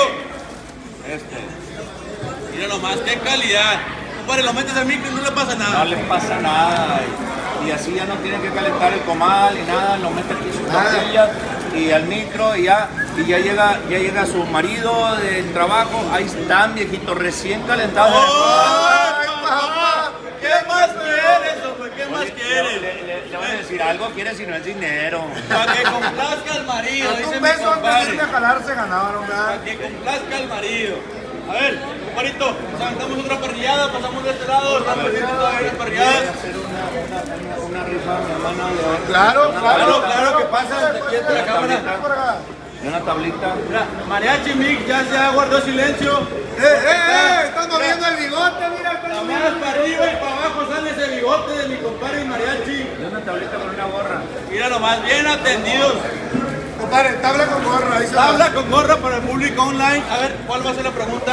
Mira nomás, qué calidad. Compadre, lo metes al micro y no le pasa nada. No les pasa nada. Y así ya no tienen que calentar el comal y nada, lo meten aquí sus tortillas y al micro y ya llega su marido del trabajo, ahí están viejitos recién calentados. ¡Ay, papá! ¿Qué más quieres, hombre? ¿Qué más quieres? Le voy a decir algo, quiere si no es dinero. Para que complazca al marido, dice Un mi beso antes de compadre. irme a jalar se ganaron, ¿verdad? Para que complazca al marido. A ver, compadrito, levantamos otra parrillada, pasamos de este lado, están perdiendo todavía las parrilladas. Una rifa, mi hermana, de Claro que pasa, aquí está la cámara. una tablita. Mira, Mariachi Mix ya se guardó silencio. Están moviendo el bigote, mira. La más para arriba y para abajo sale ese bigote de mi compadre Mariachi. Y una tablita con una gorra. Mira nomás, bien atendidos. Compadre, tabla con gorra. Ahí se Tabla con gorra para el público online. A ver, ¿cuál va a ser la pregunta?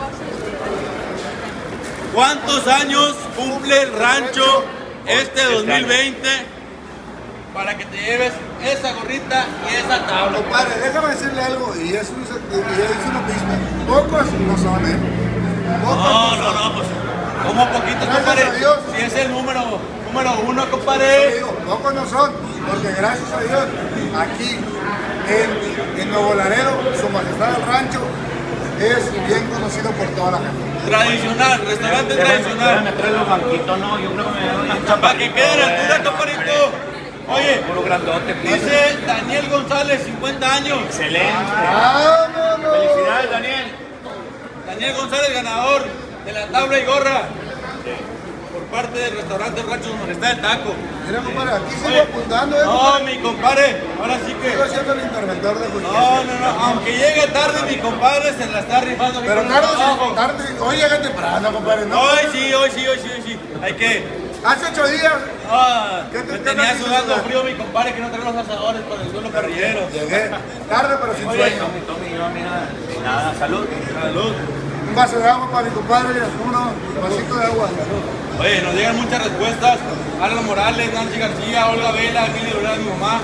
¿Cuántos años cumple el rancho este 2020 para que te lleves esa gorrita y esa tabla? Compadre, déjame decirle algo, y es una pista. Pocos no son, ¿eh? No, pues, ¿cómo poquito, compadre? Si es el número 1, compadre. Digo, pocos no son, porque gracias a Dios, aquí en Nuevo Laredo, Su Majestad el Rancho es bien conocido por toda la gente. Tradicional, restaurante tradicional. Me trae los banquitos, no, yo creo que me doy un Para que quede a la altura, compadrito. Oye, puro grandote. dice Daniel González, 50 años. Excelente. ¡Vámonos! Felicidades, Daniel. Daniel González, ganador de la tabla y gorra. Por parte del restaurante Rancho Su Majestad del Taco. Mira, compadre, aquí sigo apuntando, No, compadre. mi compadre, ahora sí que. Sigo siendo el interventor de justicia. No, aunque llegue tarde, mi compadre se la está rifando. Pero tarde, hoy llega temprano, compadre, ¿no? Hoy sí. Hay que. Hace 8 días. Me tenía sudando frío mi compadre que no trae los asadores para el duelo parrillero. Llegué tarde, pero sin sueño. Nada, salud. Un vaso de agua para mi compadre, un vasito de agua. Oye, nos llegan muchas respuestas. Alan Morales, Nancy García, Olga Vela, Emilio Durán, mi mamá.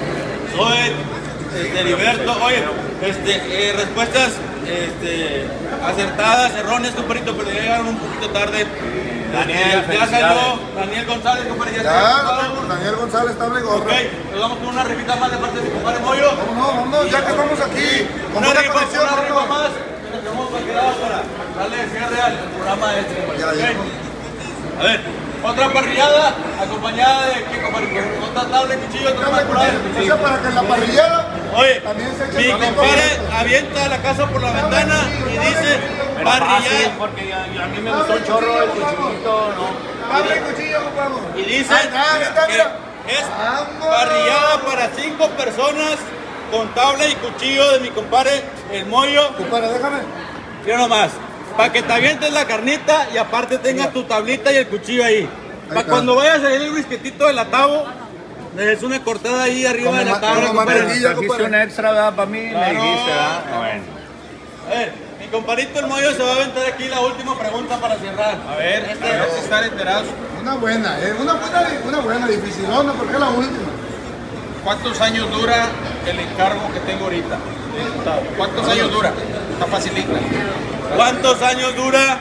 Soy Heriberto. Oye, respuestas acertadas, erróneas, compadrito, pero llegaron un poquito tarde. Daniel, ya salió Daniel González, compadre. Daniel González, tabla y gorra. Ok, nos vamos con una rifita más de parte de mi compadre Moyo. Vámonos, ya que estamos aquí. Una rifa más. Tenemos para darle cierre al programa A ver, otra parrillada acompañada de ¿qué, compadre? Otra tabla de cuchillo. O sea, para que en la parrillada Oye, también se eche mi compadre avienta la casa por la ventana y dice parrillada. Porque a mí me gustó el chorro, el cuchillito, no. Abre el cuchillo, compadre. Y dice que es parrillada para 5 personas con tabla y cuchillo de mi compadre el Moyo. Compadre, déjame. Mira nomás, para que te avientes la carnita y aparte tengas tu tablita y el cuchillo ahí. Para cuando vayas a salir el brisquetito del atavo, le des una cortada ahí arriba de la tabla. Trajiste un extra, ¿verdad? Para mí, me dijiste, ¿verdad? Bueno. A ver, mi compadrito el Moyo se va a aventar aquí la última pregunta para cerrar. A ver si están enterados. Una buena, dificilona, porque es la última. ¿Cuántos años dura el encargo que tengo ahorita? ¿Cuántos años dura? Está facilita. ¿Cuántos años dura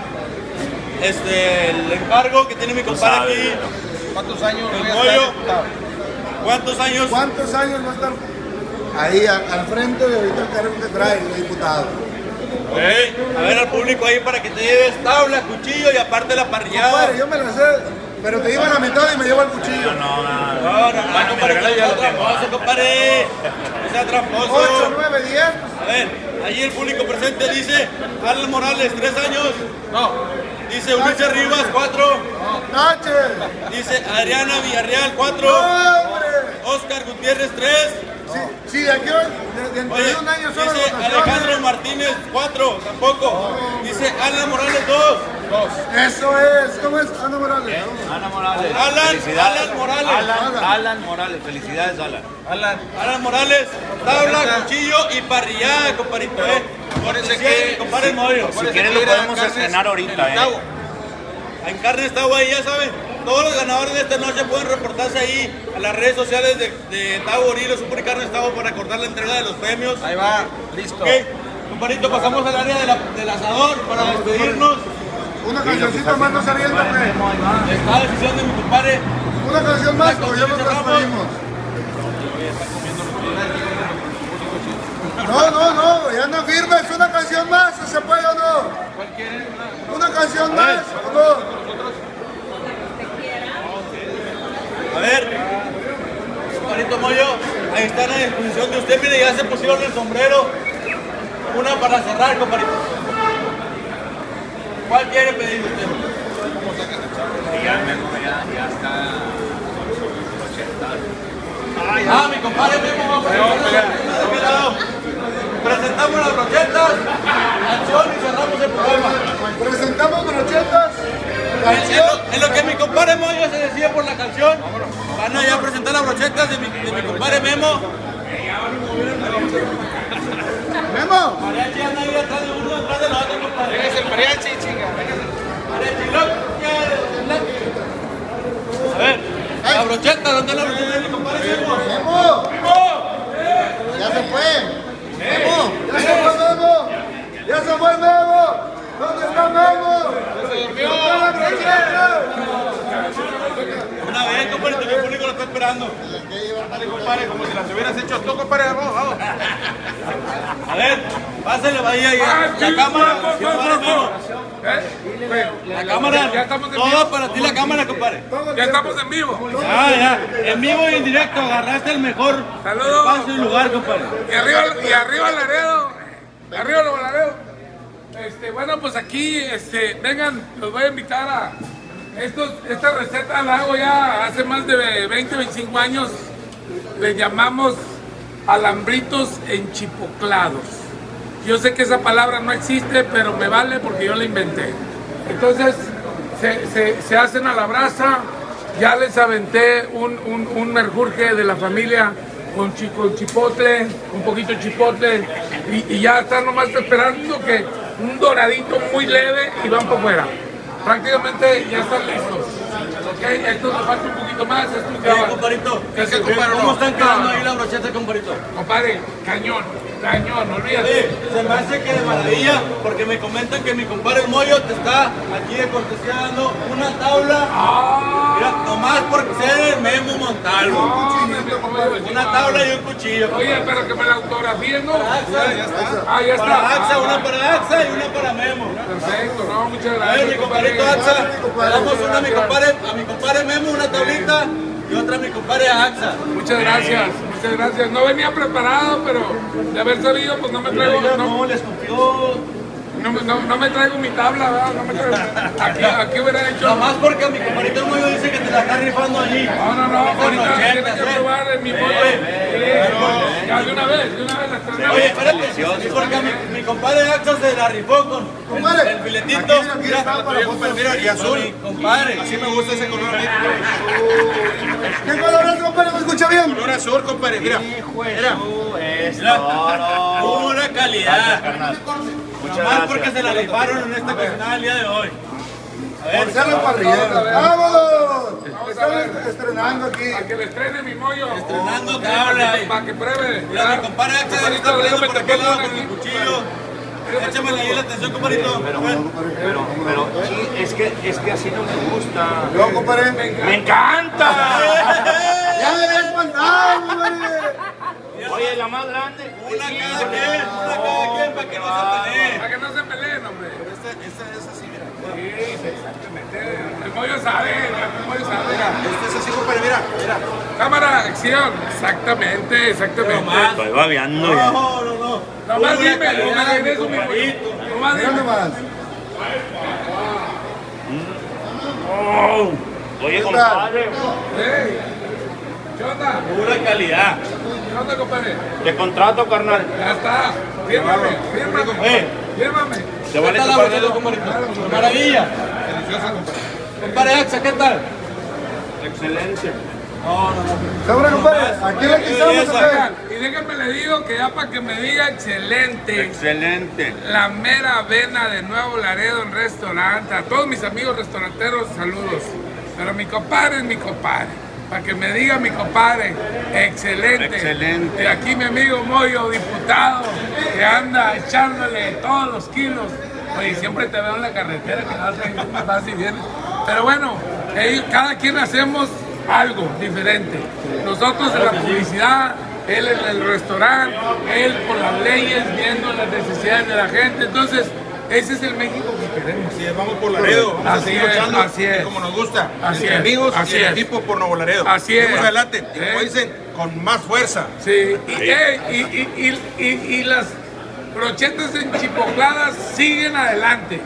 el encargo que tiene mi compadre aquí? ¿Cuántos años el voy a Moyo? estar? ¿Cuántos años? ¿Cuántos años va a estar ahí al frente de ahorita el cargo que trae el diputado? Okay. A ver al público ahí para que te lleves tabla, cuchillo y aparte la parrillada. Compadre, yo me la sé, pero te llevo a la mitad y me llevo el cuchillo. No, compadre, no sea tramposo, compadre. No sea tramposo. 8, 9, 10. A ver, allí el público presente dice Alan Morales, 3 años. No. Dice Ulises Rivas, 4. Nache. Dice Adriana Villarreal, 4. Oscar Gutiérrez, 3. Sí, de aquí dentro de un año solo. Dice Alejandro Martínez, 4, tampoco. Dice Alan Morales, 2. Eso es, ¿cómo es? Ana Morales. Ana Morales. Alan Morales. Alan Morales, felicidades, Alan. Alan Morales, tabla, cuchillo y parrillada, compadrito. Acuérdense que, compadre Moyo. Si quieren lo podemos estrenar ahorita, En Carnes Tavo ahí, ya saben. Todos los ganadores de esta noche pueden reportarse ahí a las redes sociales de Tavo Orilo, Super y Carnes Tavo para recordar la entrega de los premios. Ahí va, listo. Ok, compadrito, pasamos al área del asador para despedirnos. Una cancioncita más nos avienta, Está a decisión de mi compadre. Una canción más, o ya nos despedimos. No, ya no firmes, una canción más, ¿se puede o no? Una canción más, ¿o no? A ver, compadrito Moyo, ahí están a disposición de usted. Mire, ya se pusieron el sombrero. Una para cerrar, compadrito. ¿Cuál quiere pedir usted? Ya está. Mi compadre Memo va a presentar de qué lado. Presentamos las brochetas, canción y cerramos el programa. Presentamos brochetas, en lo que mi compadre Moyo se decide por la canción, van a ya presentar las brochetas de mi compadre Memo. Memo. Mariachi anda ahí atrás de uno, atrás de la otra, compadre. Véngase el mariachi, chinga. Mariachi, a ver, la brocheta, ¿dónde es la brocheta de mi compadre Memo? Memo. Ya se fue. Memo. Ya se fue Memo. Ya se fue Memo. ¿Dónde está Memo? Se durmió. Una vez, compadre, que el público lo está esperando. Dale, compadre, como si las hubieras hecho tú, compadre. Vamos. A ver, pásale, vaya ahí. La cámara. La cámara, ya estamos en todo vivo. para ti la cámara, compadre. Ya estamos en vivo. Ya, en vivo y en directo, agarraste el mejor espacio y lugar, compadre. Y arriba Laredo. Arriba Nuevo Laredo. Bueno, pues aquí, vengan, los voy a invitar a... Esta receta la hago ya hace más de 20, 25 años. Le llamamos alambritos enchipoclados. Yo sé que esa palabra no existe, pero me vale porque yo la inventé. Entonces, se hacen a la brasa. Ya les aventé un merjurje de la familia con chipotle, un poquito de chipotle, y ya están nomás esperando que un doradito muy leve y van para afuera. Prácticamente ya están listos. Okay, esto nos falta un poquito más. Compadrito, ¿cómo están quedando ahí la brocheta, compadrito? Compadre, cañón, olvídate. Se me hace que de maravilla, porque me comentan que mi compadre el Moyo te está aquí de cortesía dando una tabla. Mira, nomás por ser Memo Montalvo. Una tabla y un cuchillo. Oye, pero que me la autografíen, ¿no? Ya está. Ya está. Para Axa, una para Axa y una para Memo. Perfecto, no, muchas gracias. A ver, mi compadrito Axa, le damos una a mi compadre Memo, una tablita, y otra a mi compadre Axa. Muchas gracias. No venía preparado, pero de haber sabido, pues no me traigo. No, les confió. No me traigo mi tabla, ¿verdad? No me traigo. Aquí hubiera hecho. Nomás porque mi compadrito Moyo dice que te la está rifando allí. No, ahorita tienes que probar en mi pollo. Ya, de una vez la estrenamos. Oye, espérate, porque mi compadre Axa se la rifó con el filetito. Mira, y azul. Compadre. Así me gusta ese color. ¿Qué color es, compadre? ¿Me escucha bien? Color azul, compadre. Mira. Pura calidad. Nomás porque se la rifaron en esta cocinada el día de hoy. Marcelo Parrillero. ¡Vámonos! Están estrenando aquí. A que le estrene mi mollo. Estrenando tabla. Para que pruebe. Mira, mi compadre Axa está peleando por aquel lado con el cuchillo. Échame ahí la atención, compadrito. Pero sí, es que así no me gusta. No, compadre. ¡Me encanta! ¡Ya me había espantado, compadre! Oye, la más grande. Una cada quien, para que no se peleen. Para que no se peleen, hombre. Esta es así, mira. Sí, exactamente. El mollo sabe. Este es así, compadre, mira. Cámara, acción. Exactamente. Estoy babeando ya. No. Nomás dime, no me regreso mi mollo. Nomás dime. Oye, compadre. ¿Qué onda? Pura calidad. ¿Qué onda, compadre? Te contrato, carnal. Ya está. Fírmame. Te vale ¿Qué tal la brocheta, compadrito? Maravilla. Compadre Axa, ¿qué tal? Excelente. Sobra, compadre. Aquí le quitamos, Y déjenme le digo que ya para que me diga excelente. La mera avena de Nuevo Laredo en restaurante. A todos mis amigos restauranteros, saludos. Pero mi compadre es mi compadre. Para que me diga mi compadre, excelente. Y aquí mi amigo Moyo, diputado, que anda echándole todos los kilos. Oye, siempre te veo en la carretera que vas y vienes. Pero bueno, cada quien hacemos algo diferente. Nosotros en la publicidad, él en el restaurante, él por las leyes, viendo las necesidades de la gente. Entonces, ese es el México que queremos. Así es, vamos por Laredo. Vamos a seguir luchando así es. Como nos gusta. Así es. Amigos Así y el es. equipo por Nuevo Laredo. Así es. Vamos adelante. Y como dicen, con más fuerza. Sí. Y las brochetas enchipocladas siguen adelante.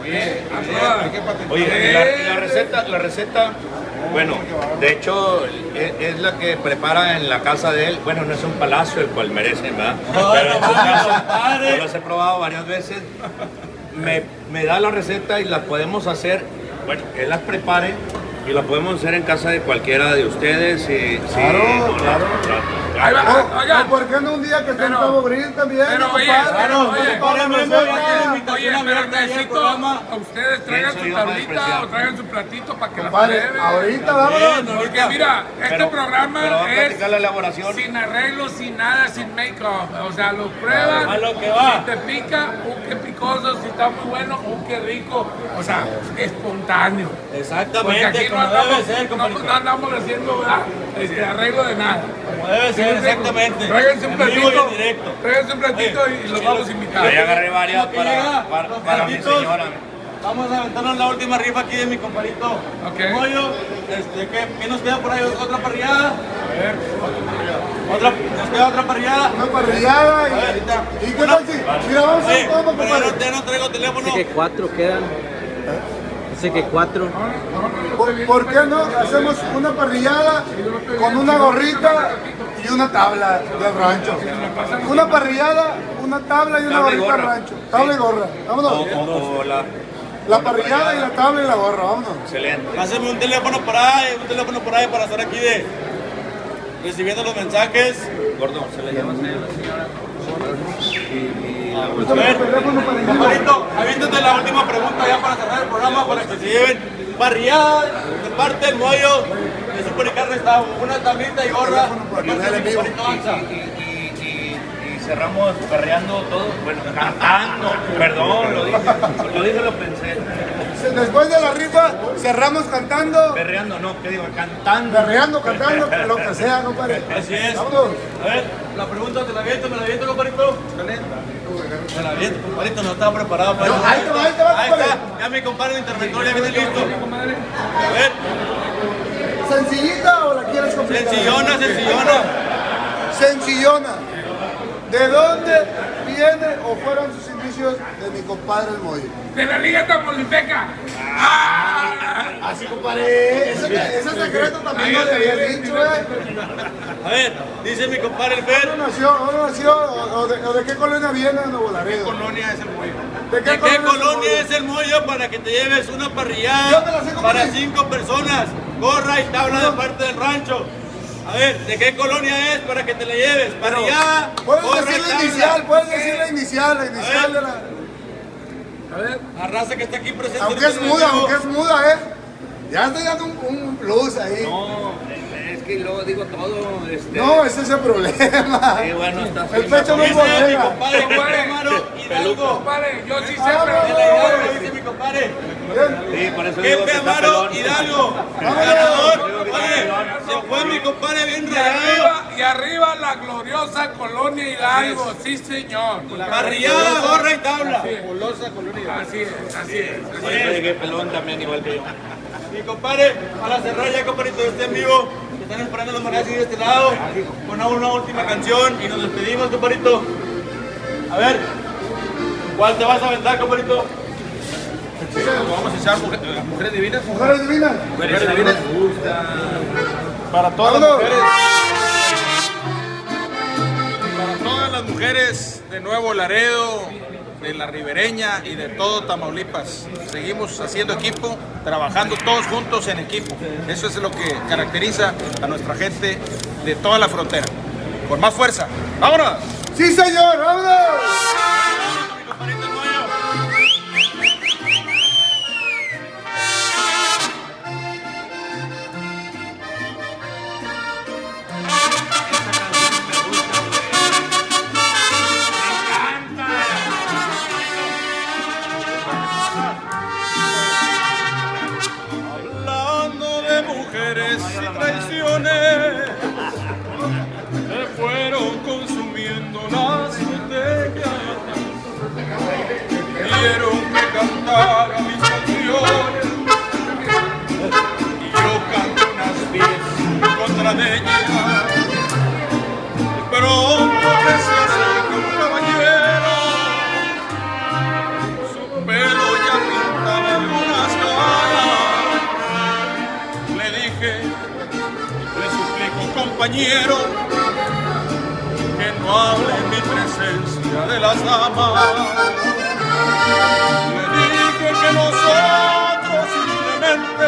Oye, la receta, bueno, de hecho es la que prepara en la casa de él. Bueno, no es un palacio el cual merecen, ¿verdad? Pero en su casa, yo las he probado varias veces. Me da la receta y la podemos hacer, bueno, él las prepare y la podemos hacer en casa de cualquiera de ustedes. Claro. ¿Por qué no un día que esté en Cabo Bril también? Pero oye, pero necesito a ustedes traigan su tablita o traigan su platito para que la prueben. Ahorita vamos. Porque mira, este programa es la elaboración sin arreglos, sin nada, sin make-up. O sea, lo prueban, a lo que va. Si te pica, qué picoso, si está muy bueno, qué rico. O sea, espontáneo. Exactamente, aquí como debe ser, no andamos haciendo arreglo de nada. Como debe ser, exactamente. Tráiganse un En vivo y platito, en directo. y los vamos a invitar. Yo ya agarré varias para mi señora. Vamos a aventarnos la última rifa aquí de mi compadrito. Pollo. ¿Qué nos queda por ahí? ¿Otra parrillada? A ver. Nos queda otra parrillada. Una parrillada y qué tal si. Mira, vamos a ver cómo, compadre. Ya no traigo teléfono. Dice que 4 quedan. Dice que 4. ¿Por qué no hacemos una parrillada con una gorrita y una tabla del rancho? Una parrillada, una tabla y una gorrita del rancho. Tabla y gorra. Vámonos. La parrillada y la tabla y la gorra, vámonos. Excelente. Haceme un teléfono por ahí para estar aquí recibiendo los mensajes. Gordo, se le llama a la señora. A ver, compadrito, aviéntate la última pregunta ya para cerrar el programa, para que se lleven parrillada de parte del Moyo de Super y Carne Estado, una tablita y gorra de parte del compadrito Anza. Y cerramos perreando todo, bueno, cantando, perdón, lo dije, lo pensé. Después de la rifa, cerramos cantando. Perreando, no, ¿qué digo? Cantando. Perreando, cantando, lo que sea, compadre. Así es. Vámonos. A ver, la pregunta, ¿te la aviento, compadrito? Me la aviento, compadrito, no estaba preparado para eso. Ahí te va, Ahí está, ya mi compadre interventor ya viene listo. A ver. ¿Sencillita o la quieres complicada? Sencillona. Sencillona. ¿De dónde viene o fueron sus inicios de mi compadre el Moyo? De la Liga Tamaulipeca. Así, compadre. Ese secreto también no le había dicho, A ver, dice mi compadre el Fer. ¿Dónde nació? ¿O de qué colonia viene de Nuevo Laredo? ¿Qué colonia es el Moyo? ¿De qué colonia es el Moyo para que te lleves una parrillada para 5 personas? Gorra y tabla de parte del rancho. A ver, ¿de qué colonia es para que te la lleves? Parrillada. Puedes decir la inicial, la inicial de la. A ver, la raza que está aquí presente. Aunque es muda, ya estoy dando un plus ahí. No, es que luego digo todo. No, ese es el problema. Sí, bueno, está el pecho no es bodega. Compadre, yo sí sé, pero dice mi compadre. Sí, por eso ¿Qué digo que está pelón. Hidalgo? Ganador. Oye, se fue mi compadre bien rayado. Y arriba la gloriosa colonia Hidalgo, sí señor. Parrillada, gorra y tabla. Golosa colonia Hidalgo. Así es. Por eso llegué pelón también, igual que yo. Mi compadre, para cerrar ya, compadrito, este en vivo, que están esperando los mariachis de este lado, con una última canción y nos despedimos, compadrito. A ver, ¿cuál te vas a aventar, compadrito? Vamos a echar mujeres divinas. Mujeres divinas. Mujeres divinas. Para todas las mujeres. Para todas las mujeres de Nuevo Laredo, de la Ribereña y de todo Tamaulipas. Seguimos haciendo equipo, trabajando todos juntos en equipo. Eso es lo que caracteriza a nuestra gente de toda la frontera. Con más fuerza. ¡Vámonos! ¡Sí, señor! ¡Vámonos! Hablando de mujeres y traiciones, se fueron consumiendo las botellas. Pidieron que cantara mis canciones y yo canto unas 10 contra de ellas. Pronto que se acerca un caballero, su pelo ya pintaba algunas caras. Le dije, le suplico, compañero, que no hable en mi presencia de las damas. Le dije que nosotros simplemente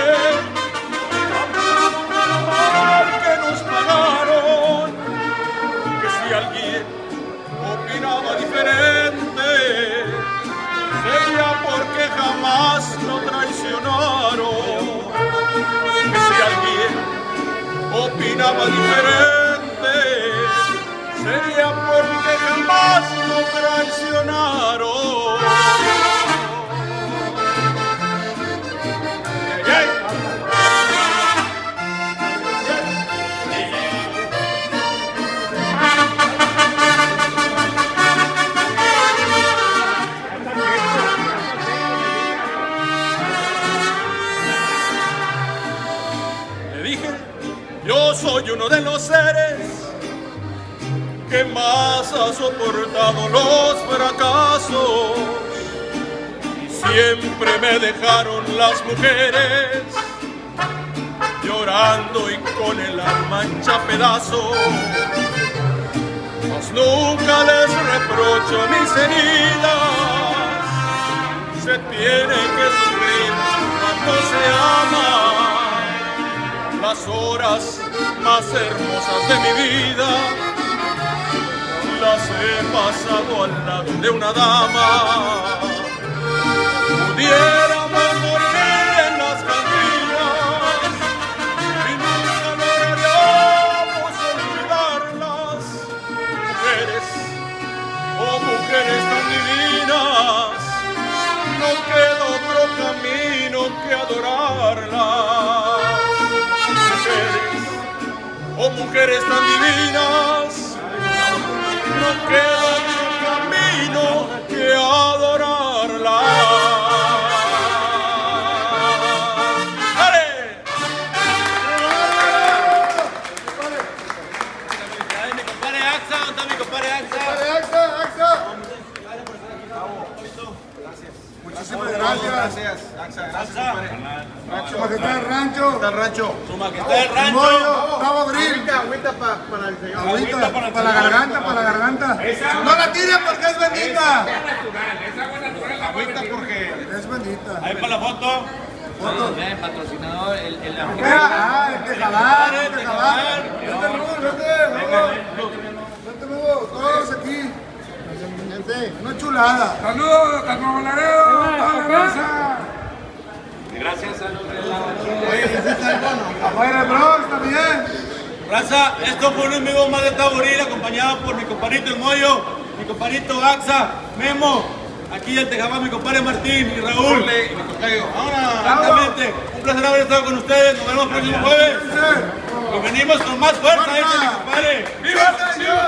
que nos pagaron, que si alguien opinaba diferente sería porque jamás lo traicionaron, que si alguien opinaba diferente sería porque jamás lo traicionaron. uno de los seres que más ha soportado los fracasos. Y siempre me dejaron las mujeres llorando y con el alma hecha pedazos. Mas nunca les reprocho mis heridas, se tiene que sufrir cuando se ama. Las horas más hermosas de mi vida las he pasado al lado de una dama. Pudiéramos morir en las cantinas y nunca lograríamos olvidarlas. Mujeres, oh mujeres tan divinas, no queda otro camino que adorarlas. Mujeres, oh mujeres tan divinas, no queda otro camino que adorarla. ¡Dale! Mi compadre Axa, ¿dónde está mi compadre Axa? ¡Axa! Muchísimas gracias. Axa, gracias, compadre. Su majestad del rancho. Está el rancho. Su majestad del rancho. Bravo, Abril. Agüita para el señor. Agüita para la garganta, para la garganta. No la tires porque es bendita. Agüita porque Es bendita. Ahí para la foto. El patrocinador, el El Tejabar, el Tejabar. Vete, todos aquí. Una chulada. Saludos a Nuevo Laredo, a la raza. Gracias a los de la Afuera el Bronx también. Raza, esto fue un en vivo más de Taboril, acompañado por mi compadrito El Moyo, mi compadrito Axa, Memo, aquí el Tejabá, mi compadre Martín y Raúl. y mi tocayo. Exactamente, un placer haber estado con ustedes, nos vemos el próximo jueves. Y venimos con más fuerza, mi compadre. ¡Viva el señor!